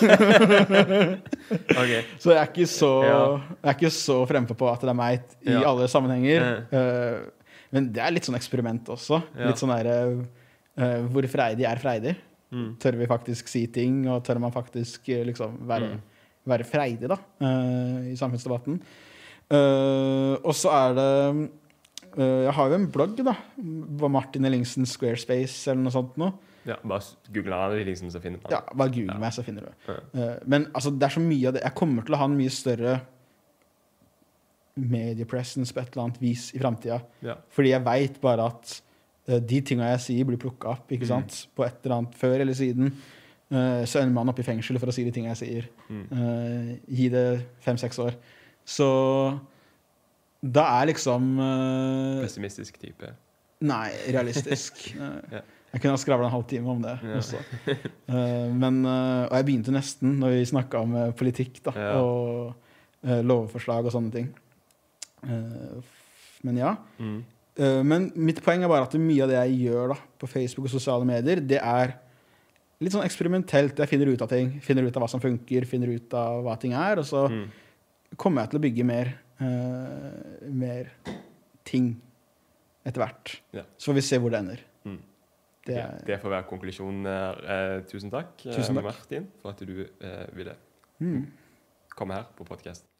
Okay. Så jeg er ikke så, ja. jeg er ikke så frempå på at det er meg i ja. alle sammenhenger. Uh, men det er litt sånn eksperiment også. Ja. Litt sånn der, uh, hvor freidig er freidig. Mm. Tør vi faktisk si ting, og tør man faktisk liksom være... Mm. være freidig da, uh, i samfunnsdebatten. Uh, og så er det, uh, jeg har jo en blogg da, på Martin Ellingsen Squarespace, eller noe sånt nå. Ja, bare google han Ellingsen, så finner man. Ja, bare google ja. meg, så finner du. Ja. Uh, men altså, det er så mye av det. Jeg kommer til å ha en mye større mediepresence på et eller annet vis i fremtiden. Ja. Fordi jeg vet bare at uh, de tingene jeg sier blir plukket opp, ikke sant? Mm. På et eller annet før eller siden. Uh, så ender man opp i fengsel for å si de ting jeg sier. Mm. Uh, gi det fem-seks år. Så da er liksom uh, pessimistisk type? Nei, realistisk. uh, ja. Jeg kunne ha skravlet en halv time om det ja. også. Uh, men, uh, og jeg begynte nesten når vi snakket om uh, politikk da, ja. og uh, lovforslag og sånne ting. Uh, men ja, mm. Uh, men mitt poeng er bare at mye av det jeg gjør da, på Facebook og sosiale medier, det er litt sånn eksperimentelt. Jeg finner ut av ting, finner ut av hva som funker, finner ut av hva ting er, og så mm. kommer jeg til å bygge mer, uh, mer ting etter hvert. Ja. Så får vi se hvor det ender. Mm. Det, er, det får være konklusjonen. Eh, tusen takk, tusen takk. Martin, for at du eh, ville mm. komme her på podcast.